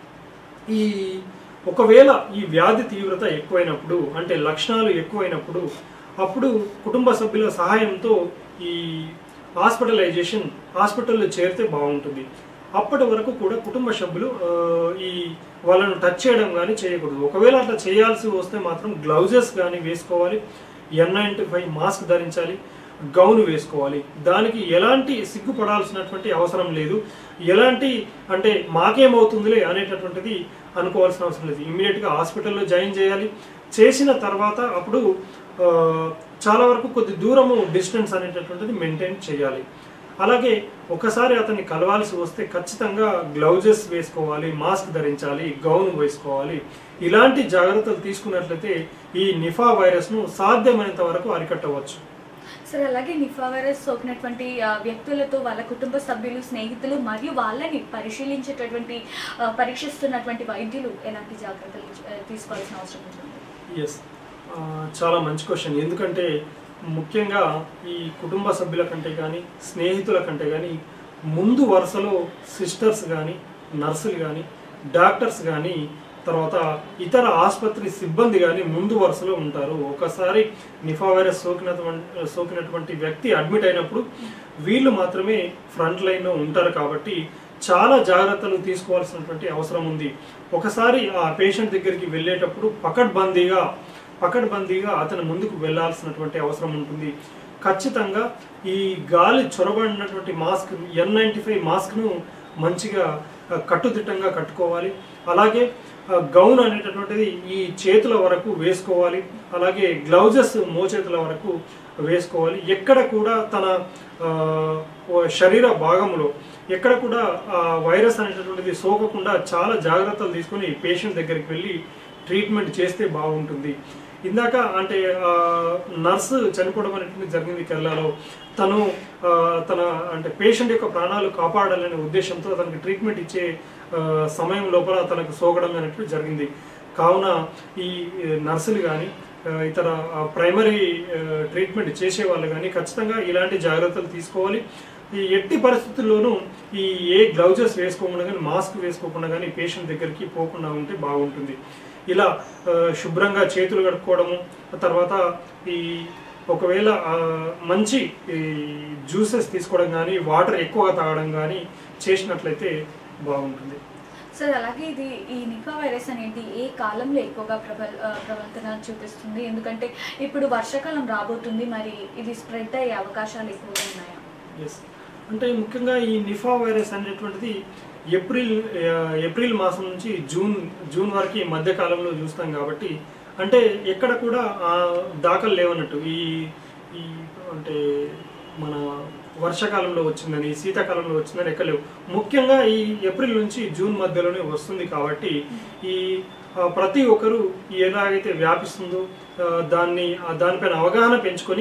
ఒకవేళ ఈ వ్యాధి తీవ్రత ఎక్కువైనప్పుడు అంటే లక్షణాలు ఎక్కువైనప్పుడు అప్పుడు కుటుంబ సభ్యుల సహాయంతో ఈ హాస్పిటల్లో చేరితే బాగుంటుంది. అప్పటి వరకు కూడా కుటుంబ సభ్యులు వాళ్ళను టచ్ చేయడం కానీ చేయకూడదు. ఒకవేళ అట్లా చేయాల్సి వస్తే మాత్రం గ్లౌజెస్ కానీ వేసుకోవాలి, N95 మాస్క్ ధరించాలి, గౌన్ వేసుకోవాలి. దానికి ఎలాంటి సిగ్గుపడాల్సినటువంటి అవసరం లేదు. ఎలాంటి అంటే మాకేమవుతుందిలే అనేటటువంటిది అనుకోవాల్సిన అవసరం లేదు. ఇమ్మీడియట్గా హాస్పిటల్లో జాయిన్ చేయాలి. చేసిన తర్వాత అప్పుడు చాలా వరకు కొద్ది దూరము డిస్టెన్స్ అనేటటువంటిది మెయింటైన్ చేయాలి. అలాగే ఒకసారి అతన్ని కలవాల్సి వస్తే ఖచ్చితంగా గ్లౌజెస్ వేసుకోవాలి, మాస్క్ ధరించాలి, గౌన్ వేసుకోవాలి. ఇలాంటి జాగ్రత్తలు తీసుకున్నట్లయితే ఈ నిఫా వైరస్ను సాధ్యమైనంత వరకు అరికట్టవచ్చు. సరే, అలాగే నిఫా వైరస్ సోకినటువంటి వ్యక్తులతో వాళ్ళ కుటుంబ సభ్యులు, స్నేహితులు మరియు వాళ్ళని పరీక్షిస్తున్నటువంటి వైద్యులు ఎలాంటి జాగ్రత్తలు తీసుకోవాల్సిన అవసరం ఉంటుంది? ఎస్, చాలా మంచి క్వశ్చన్. ఎందుకంటే ముఖ్యంగా ఈ కుటుంబ సభ్యుల కంటే కానీ స్నేహితుల కంటే కానీ ముందు వరుసలో సిస్టర్స్ కానీ నర్సులు కానీ డాక్టర్స్ కానీ తర్వాత ఇతర ఆసుపత్రి సిబ్బంది కానీ ముందు వరుసలో ఉంటారు. ఒకసారి నిఫా వైరస్ సోకినటువంటి వ్యక్తి అడ్మిట్ అయినప్పుడు వీళ్ళు మాత్రమే ఫ్రంట్ లైన్లో ఉంటారు. కాబట్టి చాలా జాగ్రత్తలు తీసుకోవాల్సినటువంటి అవసరం ఉంది. ఒకసారి ఆ పేషెంట్ దగ్గరికి వెళ్ళేటప్పుడు పకడ్బందీగా అతను ముందుకు వెళ్లాల్సినటువంటి అవసరం ఉంటుంది. ఖచ్చితంగా ఈ గాలి చొరబడినటువంటి మాస్క్ N95 మాస్క్ను మంచిగా కట్టుదిట్టంగా కట్టుకోవాలి. అలాగే గౌన్ అనేటటువంటిది ఈ చేతుల వరకు వేసుకోవాలి, అలాగే గ్లౌజెస్ మోచేతుల వరకు వేసుకోవాలి. ఎక్కడ కూడా తన శరీర భాగంలో ఎక్కడ కూడా వైరస్ అనేటటువంటిది సోకకుండా చాలా జాగ్రత్తలు తీసుకొని పేషెంట్ దగ్గరికి వెళ్ళి ట్రీట్మెంట్ చేస్తే బాగుంటుంది. ఇందాక అంటే నర్సు చనిపోవడం అనేటువంటి జరిగింది కేరళలో. తన అంటే పేషెంట్ యొక్క ప్రాణాలు కాపాడాలనే ఉద్దేశంతో తనకి ట్రీట్మెంట్ ఇచ్చే సమయం లోపల తనకు సోకడం అనేటువంటి జరిగింది. కావున ఈ నర్సులు కానీ ఇతర ప్రైమరీ ట్రీట్మెంట్ చేసే వాళ్ళు కానీ ఖచ్చితంగా ఇలాంటి జాగ్రత్తలు తీసుకోవాలి. ఈ ఎట్టి పరిస్థితుల్లోనూ ఏ గ్లౌజెస్ వేసుకోకుండా కానీ మాస్క్ వేసుకోకుండా కానీ పేషెంట్ దగ్గరికి పోకుండా ఉంటే బాగుంటుంది. ఇలా శుభ్రంగా చేతులు కడుక్కోవడము, తర్వాత ఈ ఒకవేళ మంచి జ్యూసెస్ తీసుకోవడం కానీ వాటర్ ఎక్కువగా తాగడం కానీ చేసినట్లయితే బాగుంటుంది. సార్ అలాగే ఈ నిపా వైరస్ అనేది ఏ కాలంలో ఎక్కువగా ప్రవర్తన చూపిస్తుంది? ఎందుకంటే ఇప్పుడు వర్షాకాలం రాబోతుంది, మరి ఇది స్ప్రెడ్ అయ్యే అవకాశాలు ఎక్కువగా ఉన్నాయా? ఎస్, అంటే ముఖ్యంగా ఈ నిఫా వైరస్ అనేటువంటిది ఏప్రిల్ మాసం నుంచి జూన్ వరకు మధ్య కాలంలో చూస్తాం కాబట్టి అంటే ఎక్కడ కూడా దాఖలు లేవన్నట్టు ఈ అంటే మన వర్షాకాలంలో వచ్చిందని శీతాకాలంలో వచ్చిందని ఎక్కడ లేవు. ముఖ్యంగా ఈ ఏప్రిల్ నుంచి జూన్ మధ్యలోనే వస్తుంది కాబట్టి ఈ ప్రతి ఒక్కరూ ఎలాగైతే వ్యాపిస్తుందో దానిపైన అవగాహన పెంచుకొని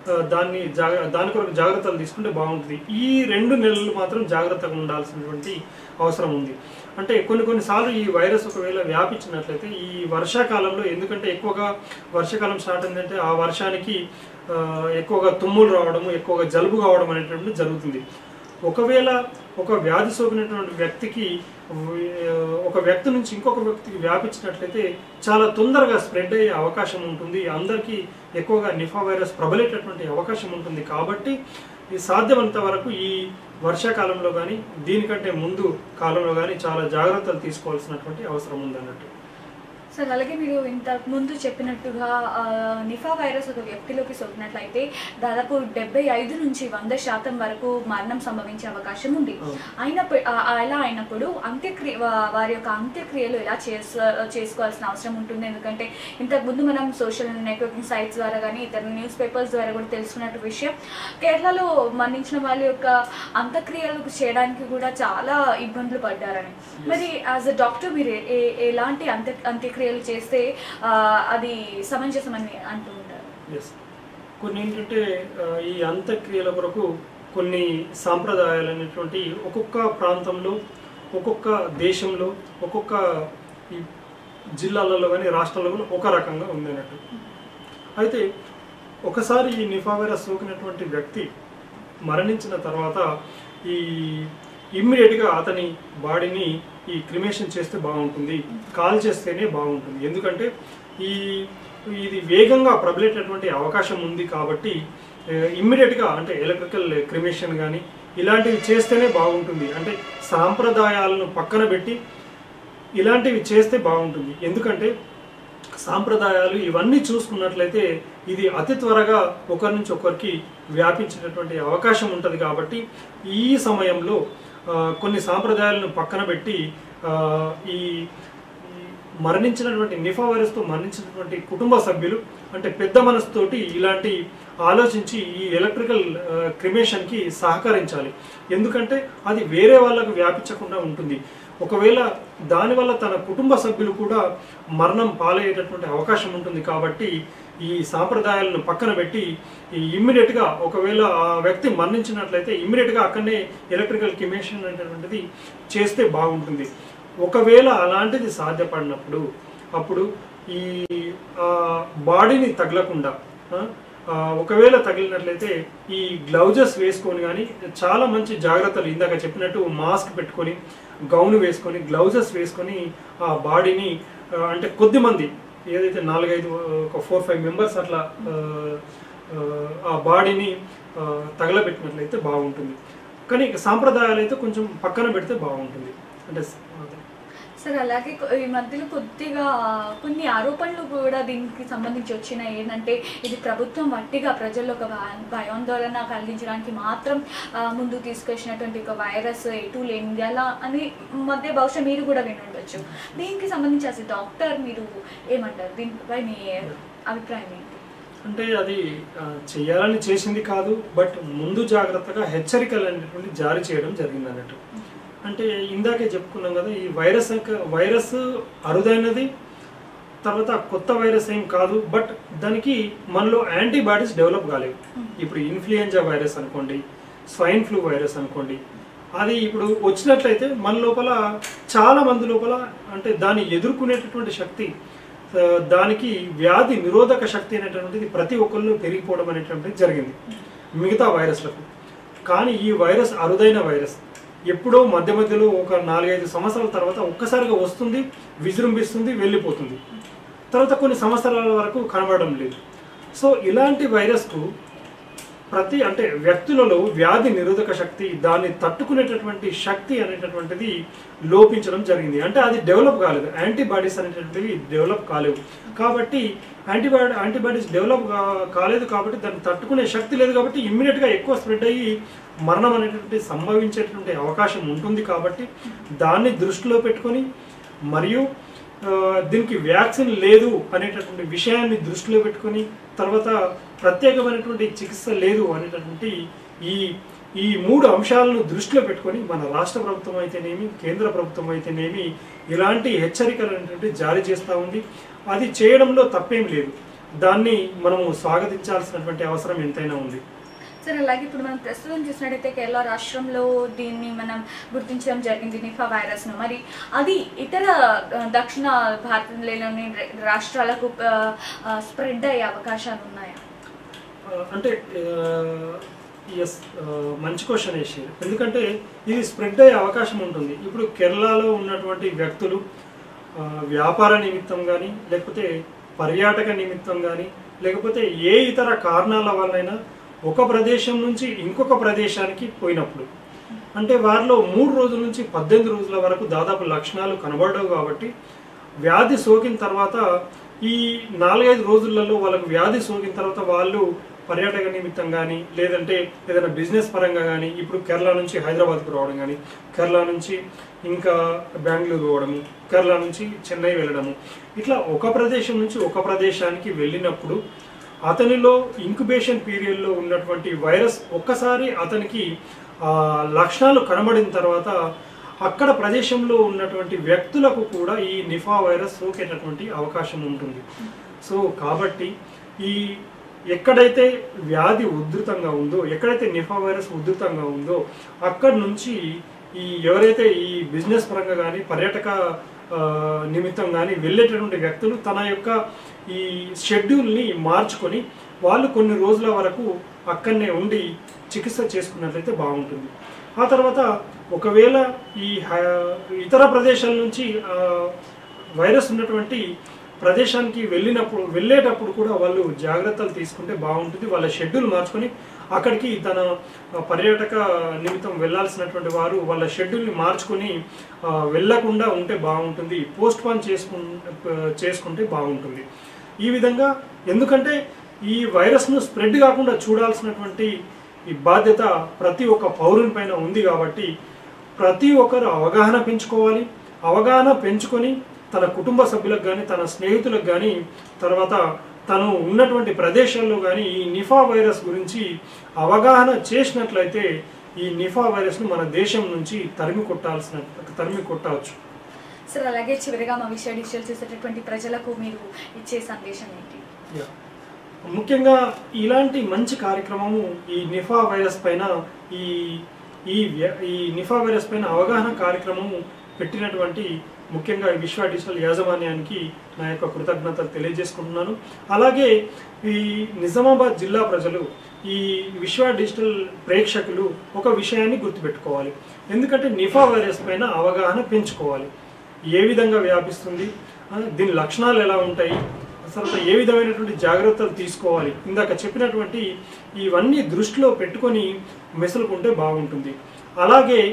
దాని కొరకు జాగ్రత్తలు తీసుకుంటే బాగుంటుంది. ఈ 2 నెలలు మాత్రం జాగ్రత్తగా ఉండాల్సినటువంటి అవసరం ఉంది. అంటే కొన్నిసార్లు ఈ వైరస్ ఒకవేళ వ్యాపించినట్లయితే ఈ వర్షాకాలంలో, ఎందుకంటే ఎక్కువగా వర్షాకాలం స్టార్ట్ అయిందంటే ఆ వర్షానికి ఎక్కువగా తుమ్ములు రావడము, ఎక్కువగా జలుబు కావడం అనేటువంటిది జరుగుతుంది. ఒకవేళ ఒక వ్యాధి సోకినటువంటి వ్యక్తికి ఒక వ్యక్తి నుంచి ఇంకొక వ్యక్తికి వ్యాపించినట్లయితే చాలా తొందరగా స్ప్రెడ్ అయ్యే అవకాశం ఉంటుంది. అందరికీ ఎక్కువగా నిఫా వైరస్ ప్రబలేటటువంటి అవకాశం ఉంటుంది. కాబట్టి ఈ సాధ్యమైనంత వరకు ఈ వర్షాకాలంలో కానీ దీనికంటే ముందు కాలంలో కానీ చాలా జాగ్రత్తలు తీసుకోవాల్సినటువంటి అవసరం ఉందన్నట్టు. సార్ అలాగే మీరు ఇంతకు ముందు చెప్పినట్టుగా నిఫా వైరస్ ఒక వ్యక్తిలోకి సోకినట్లయితే దాదాపు 75 నుంచి 100% వరకు మరణం సంభవించే అవకాశం ఉంది. అలా అయినప్పుడు వారి యొక్క అంత్యక్రియలు ఎలా చేసుకోవాల్సిన అవసరం ఉంటుంది? ఎందుకంటే ఇంతకు ముందు మనం సోషల్ నెట్వర్కింగ్ సైట్స్ ద్వారా కానీ ఇతర న్యూస్ పేపర్స్ ద్వారా కూడా తెలుసుకున్నట్టు విషయం, కేరళలో మరణించిన వాళ్ళ యొక్క అంత్యక్రియలు చేయడానికి కూడా చాలా ఇబ్బందులు పడ్డారని. మరి యాజ్ అ డాక్టర్ మీరు ఎలాంటి అంత్యక్రియ చేస్తే అది సమంజసమని అంటూ ఉంటారు? కొన్ని ఏంటంటే ఈ అంత్యక్రియల కొరకు కొన్ని సాంప్రదాయాలు అనేటువంటి ఒక్కొక్క ప్రాంతంలో, ఒక్కొక్క దేశంలో, ఒక్కొక్క ఈ జిల్లాలలో కానీ రాష్ట్రాల్లో కానీ ఒక రకంగా ఉంది అన్నట్టు. అయితే ఒకసారి ఈ నిఫా వైరస్ సోకినటువంటి వ్యక్తి మరణించిన తర్వాత ఇమ్మీడియట్గా అతని బాడీని ఈ క్రిమేషన్ చేస్తే బాగుంటుంది, కాల్ చేస్తేనే బాగుంటుంది. ఎందుకంటే ఇది వేగంగా ప్రబలేటటువంటి అవకాశం ఉంది కాబట్టి ఇమ్మీడియట్గా అంటే ఎలక్ట్రికల్ క్రిమేషన్ కానీ ఇలాంటివి చేస్తేనే బాగుంటుంది. అంటే సాంప్రదాయాలను పక్కన పెట్టి ఇలాంటివి చేస్తే బాగుంటుంది. ఎందుకంటే సాంప్రదాయాలు ఇవన్నీ చూసుకున్నట్లయితే ఇది అతి త్వరగా ఒకరి నుంచి ఒకరికి వ్యాపించేటటువంటి అవకాశం ఉంటుంది. కాబట్టి ఈ సమయంలో కొన్ని సాంప్రదాయాలను పక్కన పెట్టి ఈ మరణించినటువంటి నిఫా వైరస్తో మరణించినటువంటి కుటుంబ సభ్యులు అంటే పెద్ద మనసుతోటి ఇలాంటి ఆలోచించి ఈ ఎలక్ట్రికల్ క్రిమేషన్కి సహకరించాలి. ఎందుకంటే అది వేరే వాళ్ళకు వ్యాపించకుండా ఉంటుంది. ఒకవేళ దానివల్ల తన కుటుంబ సభ్యులు కూడా మరణం పాలయ్యేటటువంటి అవకాశం ఉంటుంది. కాబట్టి ఈ సాంప్రదాయాలను పక్కన పెట్టి ఇమ్మీడియట్గా ఒకవేళ ఆ వ్యక్తి మరణించినట్లయితే ఇమ్మీడియట్గా అక్కడనే ఎలక్ట్రికల్ క్రిమేషన్ అనేటువంటిది చేస్తే బాగుంటుంది. ఒకవేళ అలాంటిది సాధ్యపడినప్పుడు అప్పుడు ఈ బాడీని తగలకుండా ఒకవేళ తగిలినట్లయితే ఈ గ్లౌజెస్ వేసుకొని కానీ చాలా మంచి జాగ్రత్తలు ఇందాక చెప్పినట్టు మాస్క్ పెట్టుకొని, గౌన్ వేసుకొని, గ్లౌజెస్ వేసుకొని ఆ బాడీని అంటే కొద్దిమంది ఏదైతే 4-5 ఒక 4-5 మెంబర్స్ అట్లా ఆ బాడీని తగలబెట్టినట్లయితే బాగుంటుంది. కానీ సాంప్రదాయాలు అయితే కొంచెం పక్కన పెడితే బాగుంటుంది. అంటే సార్ అలాగే ఈ మధ్యలో కొద్దిగా కొన్ని ఆరోపణలు కూడా దీనికి సంబంధించి వచ్చినాయి. ఏంటంటే ఇది ప్రభుత్వం వట్టిగా ప్రజల్లో ఒక భయాందోళన కలిగించడానికి మాత్రం ముందుకు తీసుకొచ్చినటువంటి ఒక వైరస్ ఎటు లేనిది అలా అని మధ్య బహుశా మీరు కూడా వినుండొచ్చు. దీనికి సంబంధించి అసలు డాక్టర్ మీరు ఏమంటారు, దీనిపై మీ అభిప్రాయం ఏంటి? అంటే అది చేయాలని చేసింది కాదు, బట్ ముందు జాగ్రత్తగా హెచ్చరికలు అనేటువంటి జారీ చేయడం జరిగింది అన్నట్టు. అంటే ఇందాకే చెప్పుకున్నాం కదా, ఈ వైరస్ అరుదైనది, తర్వాత కొత్త వైరస్ ఏం కాదు, బట్ దానికి మనలో యాంటీబాడీస్ డెవలప్ కాలేవు. ఇప్పుడు ఇన్ఫ్లుయెంజా వైరస్ అనుకోండి, స్వైన్ ఫ్లూ వైరస్ అనుకోండి, అది ఇప్పుడు వచ్చినట్లయితే మన లోపల చాలా మంది లోపల అంటే దాన్ని ఎదుర్కొనేటటువంటి శక్తి, దానికి వ్యాధి నిరోధక శక్తి అనేటువంటిది ప్రతి ఒక్కరిలో పెరిగిపోవడం అనేటువంటిది జరిగింది మిగతా వైరస్లకు. కానీ ఈ వైరస్ అరుదైన వైరస్, ఎప్పుడో మధ్య మధ్యలో ఒక 4-5 సంవత్సరాల తర్వాత ఒక్కసారిగా వస్తుంది, విజృంభిస్తుంది, వెళ్ళిపోతుంది, తర్వాత కొన్ని సంవత్సరాల వరకు కనబడడం లేదు. సో ఇలాంటి వైరస్కు అంటే వ్యక్తులలో వ్యాధి నిరోధక శక్తి, దాన్ని తట్టుకునేటటువంటి శక్తి అనేటటువంటిది లోపించడం జరిగింది. అంటే అది డెవలప్ కాలేదు, యాంటీబాడీస్ అనేటటువంటివి డెవలప్ కాలేవు. కాబట్టి యాంటీబాడీస్ డెవలప్ కాలేదు కాబట్టి దాన్ని తట్టుకునే శక్తి లేదు కాబట్టి ఇమ్మీడియట్గా ఎక్కువ స్ప్రెడ్ అయ్యి మరణం అనేటువంటి సంభవించేటువంటి అవకాశం ఉంటుంది. కాబట్టి దాన్ని దృష్టిలో పెట్టుకొని మరియు దీనికి వ్యాక్సిన్ లేదు అనేటటువంటి విషయాన్ని దృష్టిలో పెట్టుకొని, తర్వాత ప్రత్యేకమైనటువంటి చికిత్స లేదు అనేటటువంటి ఈ 3 అంశాలను దృష్టిలో పెట్టుకొని మన రాష్ట్ర ప్రభుత్వం అయితేనేమి, కేంద్ర ప్రభుత్వం అయితేనేమి ఇలాంటి హెచ్చరికలు అనేటువంటి జారీ చేస్తూ ఉంది. అది చేయడంలో తప్పేం లేదు, దాన్ని మనము స్వాగతించాల్సినటువంటి అవసరం ఎంతైనా ఉంది. సార్ అలాగే ఇప్పుడు మనం ప్రస్తుతం చూసినట్టయితే కేరళ రాష్ట్రంలో దీన్ని మనం గుర్తించడం జరిగింది, నిఫా వైరస్ను. మరి అది ఇతర దక్షిణ భారతంలోని రాష్ట్రాలకు స్ప్రెడ్ అయ్యే అవకాశాలు ఉన్నాయా? అంటే ఎస్, మంచి క్వశ్చన్ వేసారు. ఎందుకంటే ఇది స్ప్రెడ్ అయ్యే అవకాశం ఉంటుంది. ఇప్పుడు కేరళలో ఉన్నటువంటి వ్యక్తులు వ్యాపార నిమిత్తం కానీ, లేకపోతే పర్యాటక నిమిత్తం కానీ, లేకపోతే ఏ ఇతర కారణాల వల్లైనా ఒక ప్రదేశం నుంచి ఇంకొక ప్రదేశానికి పోయినప్పుడు, అంటే వారిలో 3 రోజుల నుంచి 18 రోజుల వరకు దాదాపు లక్షణాలు కనబడవు. కాబట్టి వ్యాధి సోకిన తర్వాత ఈ 4-5 రోజులలో వాళ్ళకు వ్యాధి సోకిన తర్వాత వాళ్ళు పర్యాటక నిమిత్తం కానీ, లేదంటే ఏదైనా బిజినెస్ పరంగా కానీ, ఇప్పుడు కేరళ నుంచి హైదరాబాద్కు రావడం కానీ, కేరళ నుంచి ఇంకా బెంగళూరు పోవడము, కేరళ నుంచి చెన్నై వెళ్ళడము, ఇట్లా ఒక ప్రదేశం నుంచి ఒక ప్రదేశానికి వెళ్ళినప్పుడు అతనిలో ఇంక్యుబేషన్ పీరియడ్లో ఉన్నటువంటి వైరస్ ఒక్కసారి అతనికి లక్షణాలు కనబడిన తర్వాత అక్కడ ప్రదేశంలో ఉన్నటువంటి వ్యక్తులకు కూడా ఈ నిఫా వైరస్ సోకేటటువంటి అవకాశం ఉంటుంది. సో కాబట్టి ఎక్కడైతే వ్యాధి ఉధృతంగా ఉందో, ఎక్కడైతే నిఫా వైరస్ ఉధృతంగా ఉందో అక్కడి నుంచి ఎవరైతే ఈ బిజినెస్ పరంగా కానీ, పర్యాటక నిమిత్తం కానీ వెళ్ళేటటువంటి వ్యక్తులు తన యొక్క ఈ షెడ్యూల్ని మార్చుకొని వాళ్ళు కొన్ని రోజుల వరకు అక్కడనే ఉండి చికిత్స చేసుకున్నట్లయితే బాగుంటుంది. ఆ తర్వాత ఒకవేళ ఈ ఇతర ప్రదేశాల నుంచి వైరస్ ఉన్నటువంటి ప్రదేశానికి వెళ్ళేటప్పుడు కూడా వాళ్ళు జాగ్రత్తలు తీసుకుంటే బాగుంటుంది. వాళ్ళ షెడ్యూల్ మార్చుకొని అక్కడికి తన పర్యాటక నిమిత్తం వెళ్ళాల్సినటువంటి వారు వాళ్ళ షెడ్యూల్ని మార్చుకొని వెళ్ళకుండా ఉంటే బాగుంటుంది, పోస్ట్ పోన్ చేసుకుంటే బాగుంటుంది. ఈ విధంగా, ఎందుకంటే ఈ వైరస్ను స్ప్రెడ్ కాకుండా చూడాల్సినటువంటి ఈ బాధ్యత ప్రతి ఒక్క పౌరుని పైన ఉంది. కాబట్టి ప్రతి ఒక్కరు అవగాహన పెంచుకోవాలి. అవగాహన పెంచుకొని తన కుటుంబ సభ్యులకు కానీ, తన స్నేహితులకు కానీ, తర్వాత తను ఉన్నటువంటి ప్రదేశాల్లో కానీ ఈ నిఫా వైరస్ గురించి అవగాహన చేసినట్లయితే ఈ నిఫా వైరస్ను మన దేశం నుంచి తరిమి కొట్టవచ్చు. సార్ అలాగే చివరిగా మా విషయ డిజిటల్ చూసేటటువంటి ప్రజలకు మీరు ఇచ్చే సందేశం ఏంటి? ముఖ్యంగా ఇలాంటి మంచి కార్యక్రమము ఈ నిఫా వైరస్ పైన ఈ నిఫా వైరస్ పైన అవగాహన కార్యక్రమము పెట్టినటువంటి ముఖ్యంగా విశ్వ డిజిటల్ యాజమాన్యానికి నా యొక్క కృతజ్ఞతలు తెలియజేసుకుంటున్నాను. అలాగే ఈ నిజామాబాద్ జిల్లా ప్రజలు, ఈ విశ్వ డిజిటల్ ప్రేక్షకులు ఒక విషయాన్ని గుర్తుపెట్టుకోవాలి. ఎందుకంటే నిఫా వైరస్ పైన అవగాహన పెంచుకోవాలి. ఏ విధంగా వ్యాపిస్తుంది, దీని లక్షణాలు ఎలా ఉంటాయి, తర్వాత ఏ విధమైనటువంటి జాగ్రత్తలు తీసుకోవాలి, ఇందాక చెప్పినటువంటి ఇవన్నీ దృష్టిలో పెట్టుకొని మెసులుకుంటే బాగుంటుంది. అలాగే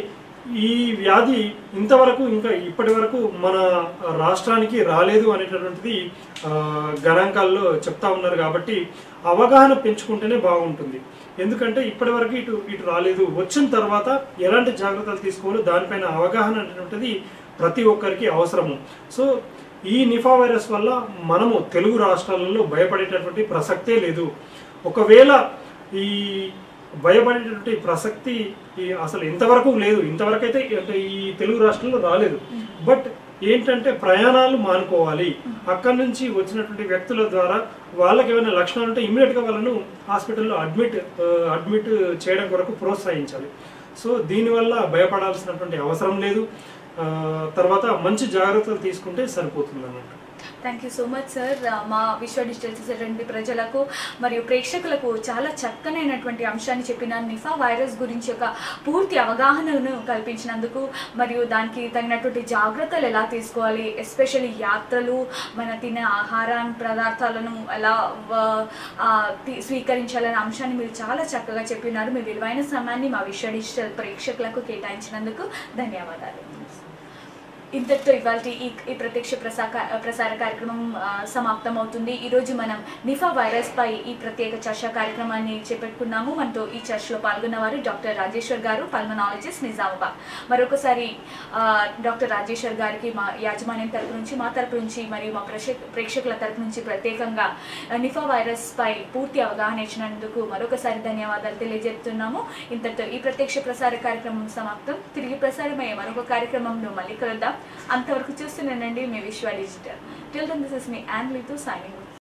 ఈ వ్యాధి ఇంతవరకు ఇంకా ఇప్పటి వరకు మన రాష్ట్రానికి రాలేదు అనేటటువంటిది గణాంకాల్లో చెప్తా ఉన్నారు. కాబట్టి అవగాహన పెంచుకుంటేనే బాగుంటుంది. ఎందుకంటే ఇప్పటి వరకు ఇటు రాలేదు, వచ్చిన తర్వాత ఎలాంటి జాగ్రత్తలు తీసుకోవాలో దానిపైన అవగాహన అనేటువంటిది ప్రతి ఒక్కరికి అవసరము. సో ఈ నిఫా వైరస్ వల్ల మనము తెలుగు రాష్ట్రాలలో భయపడేటటువంటి ప్రసక్తే లేదు. ఒకవేళ ఈ భయపడేటటువంటి ప్రసక్తి అసలు ఇంతవరకు లేదు, ఇంతవరకు అయితే ఈ తెలుగు రాష్ట్రంలో రాలేదు. బట్ ఏంటంటే ప్రయాణాలు మానుకోవాలి. అక్కడి నుంచి వచ్చినటువంటి వ్యక్తుల ద్వారా వాళ్ళకి ఏమైనా లక్షణాలు ఉంటే ఇమ్మీడియట్గా వాళ్ళను హాస్పిటల్లో అడ్మిట్ చేయడం కొరకు ప్రోత్సహించాలి. సో దీనివల్ల భయపడాల్సినటువంటి అవసరం లేదు. తర్వాత మంచి జాగ్రత్తలు తీసుకుంటే సరిపోతుంది అన్నట్టు. Thank you so much sir. మా విశ్వ డిజిటల్ సొసైటీ ప్రజలకు మరియు ప్రేక్షకులకు చాలా చక్కనైనటువంటి అంశాన్ని చెప్పిన నిఫా వైరస్ గురించి ఒక పూర్తి అవగాహనను కల్పించినందుకు, మరియు దానికి తగినటువంటి జాగ్రత్తలు ఎలా తీసుకోవాలి, ఎస్పెషల్లీ యాత్రలు, మన తినే ఆహార పదార్థాలను ఎలా స్వీకరించాలనే అంశాన్ని మీరు చాలా చక్కగా చెప్పినారు. మీ విలువైన సమయాన్ని మా విశ్వ డిజిటల్ ప్రేక్షకులకు కేటాయించినందుకు ధన్యవాదాలు. ఇంతటితో ఇవాళ ఈ ప్రత్యక్ష ప్రసార కార్యక్రమం సమాప్తమవుతుంది. ఈరోజు మనం నిఫా వైరస్ పై ఈ ప్రత్యేక చర్చా కార్యక్రమాన్ని చేపట్టుకున్నాము. మనతో ఈ చర్చలో పాల్గొన్న వారు డాక్టర్ రాజేశ్వర్ గారు, పల్మనాలజిస్ట్, నిజామాబాద్. మరొకసారి డాక్టర్ రాజేశ్వర్ గారికి మా యాజమాన్యం తరపు నుంచి, మా తరపు నుంచి మరియు మా ప్రేక్షకుల తరపు నుంచి ప్రత్యేకంగా నిఫా వైరస్ పై పూర్తి అవగాహన ఇచ్చినందుకు మరొకసారి ధన్యవాదాలు తెలియజేస్తున్నాము. ఇంతటితో ఈ ప్రత్యక్ష ప్రసార కార్యక్రమం సమాప్తం. తిరిగి ప్రసారమయ్యే మరొక కార్యక్రమంలో మళ్ళీ కలుద్దాం. అంతవరకు చూస్తున్నానండి మీ Vishwa digital. Till then this is me and లీతో సైనింగ్.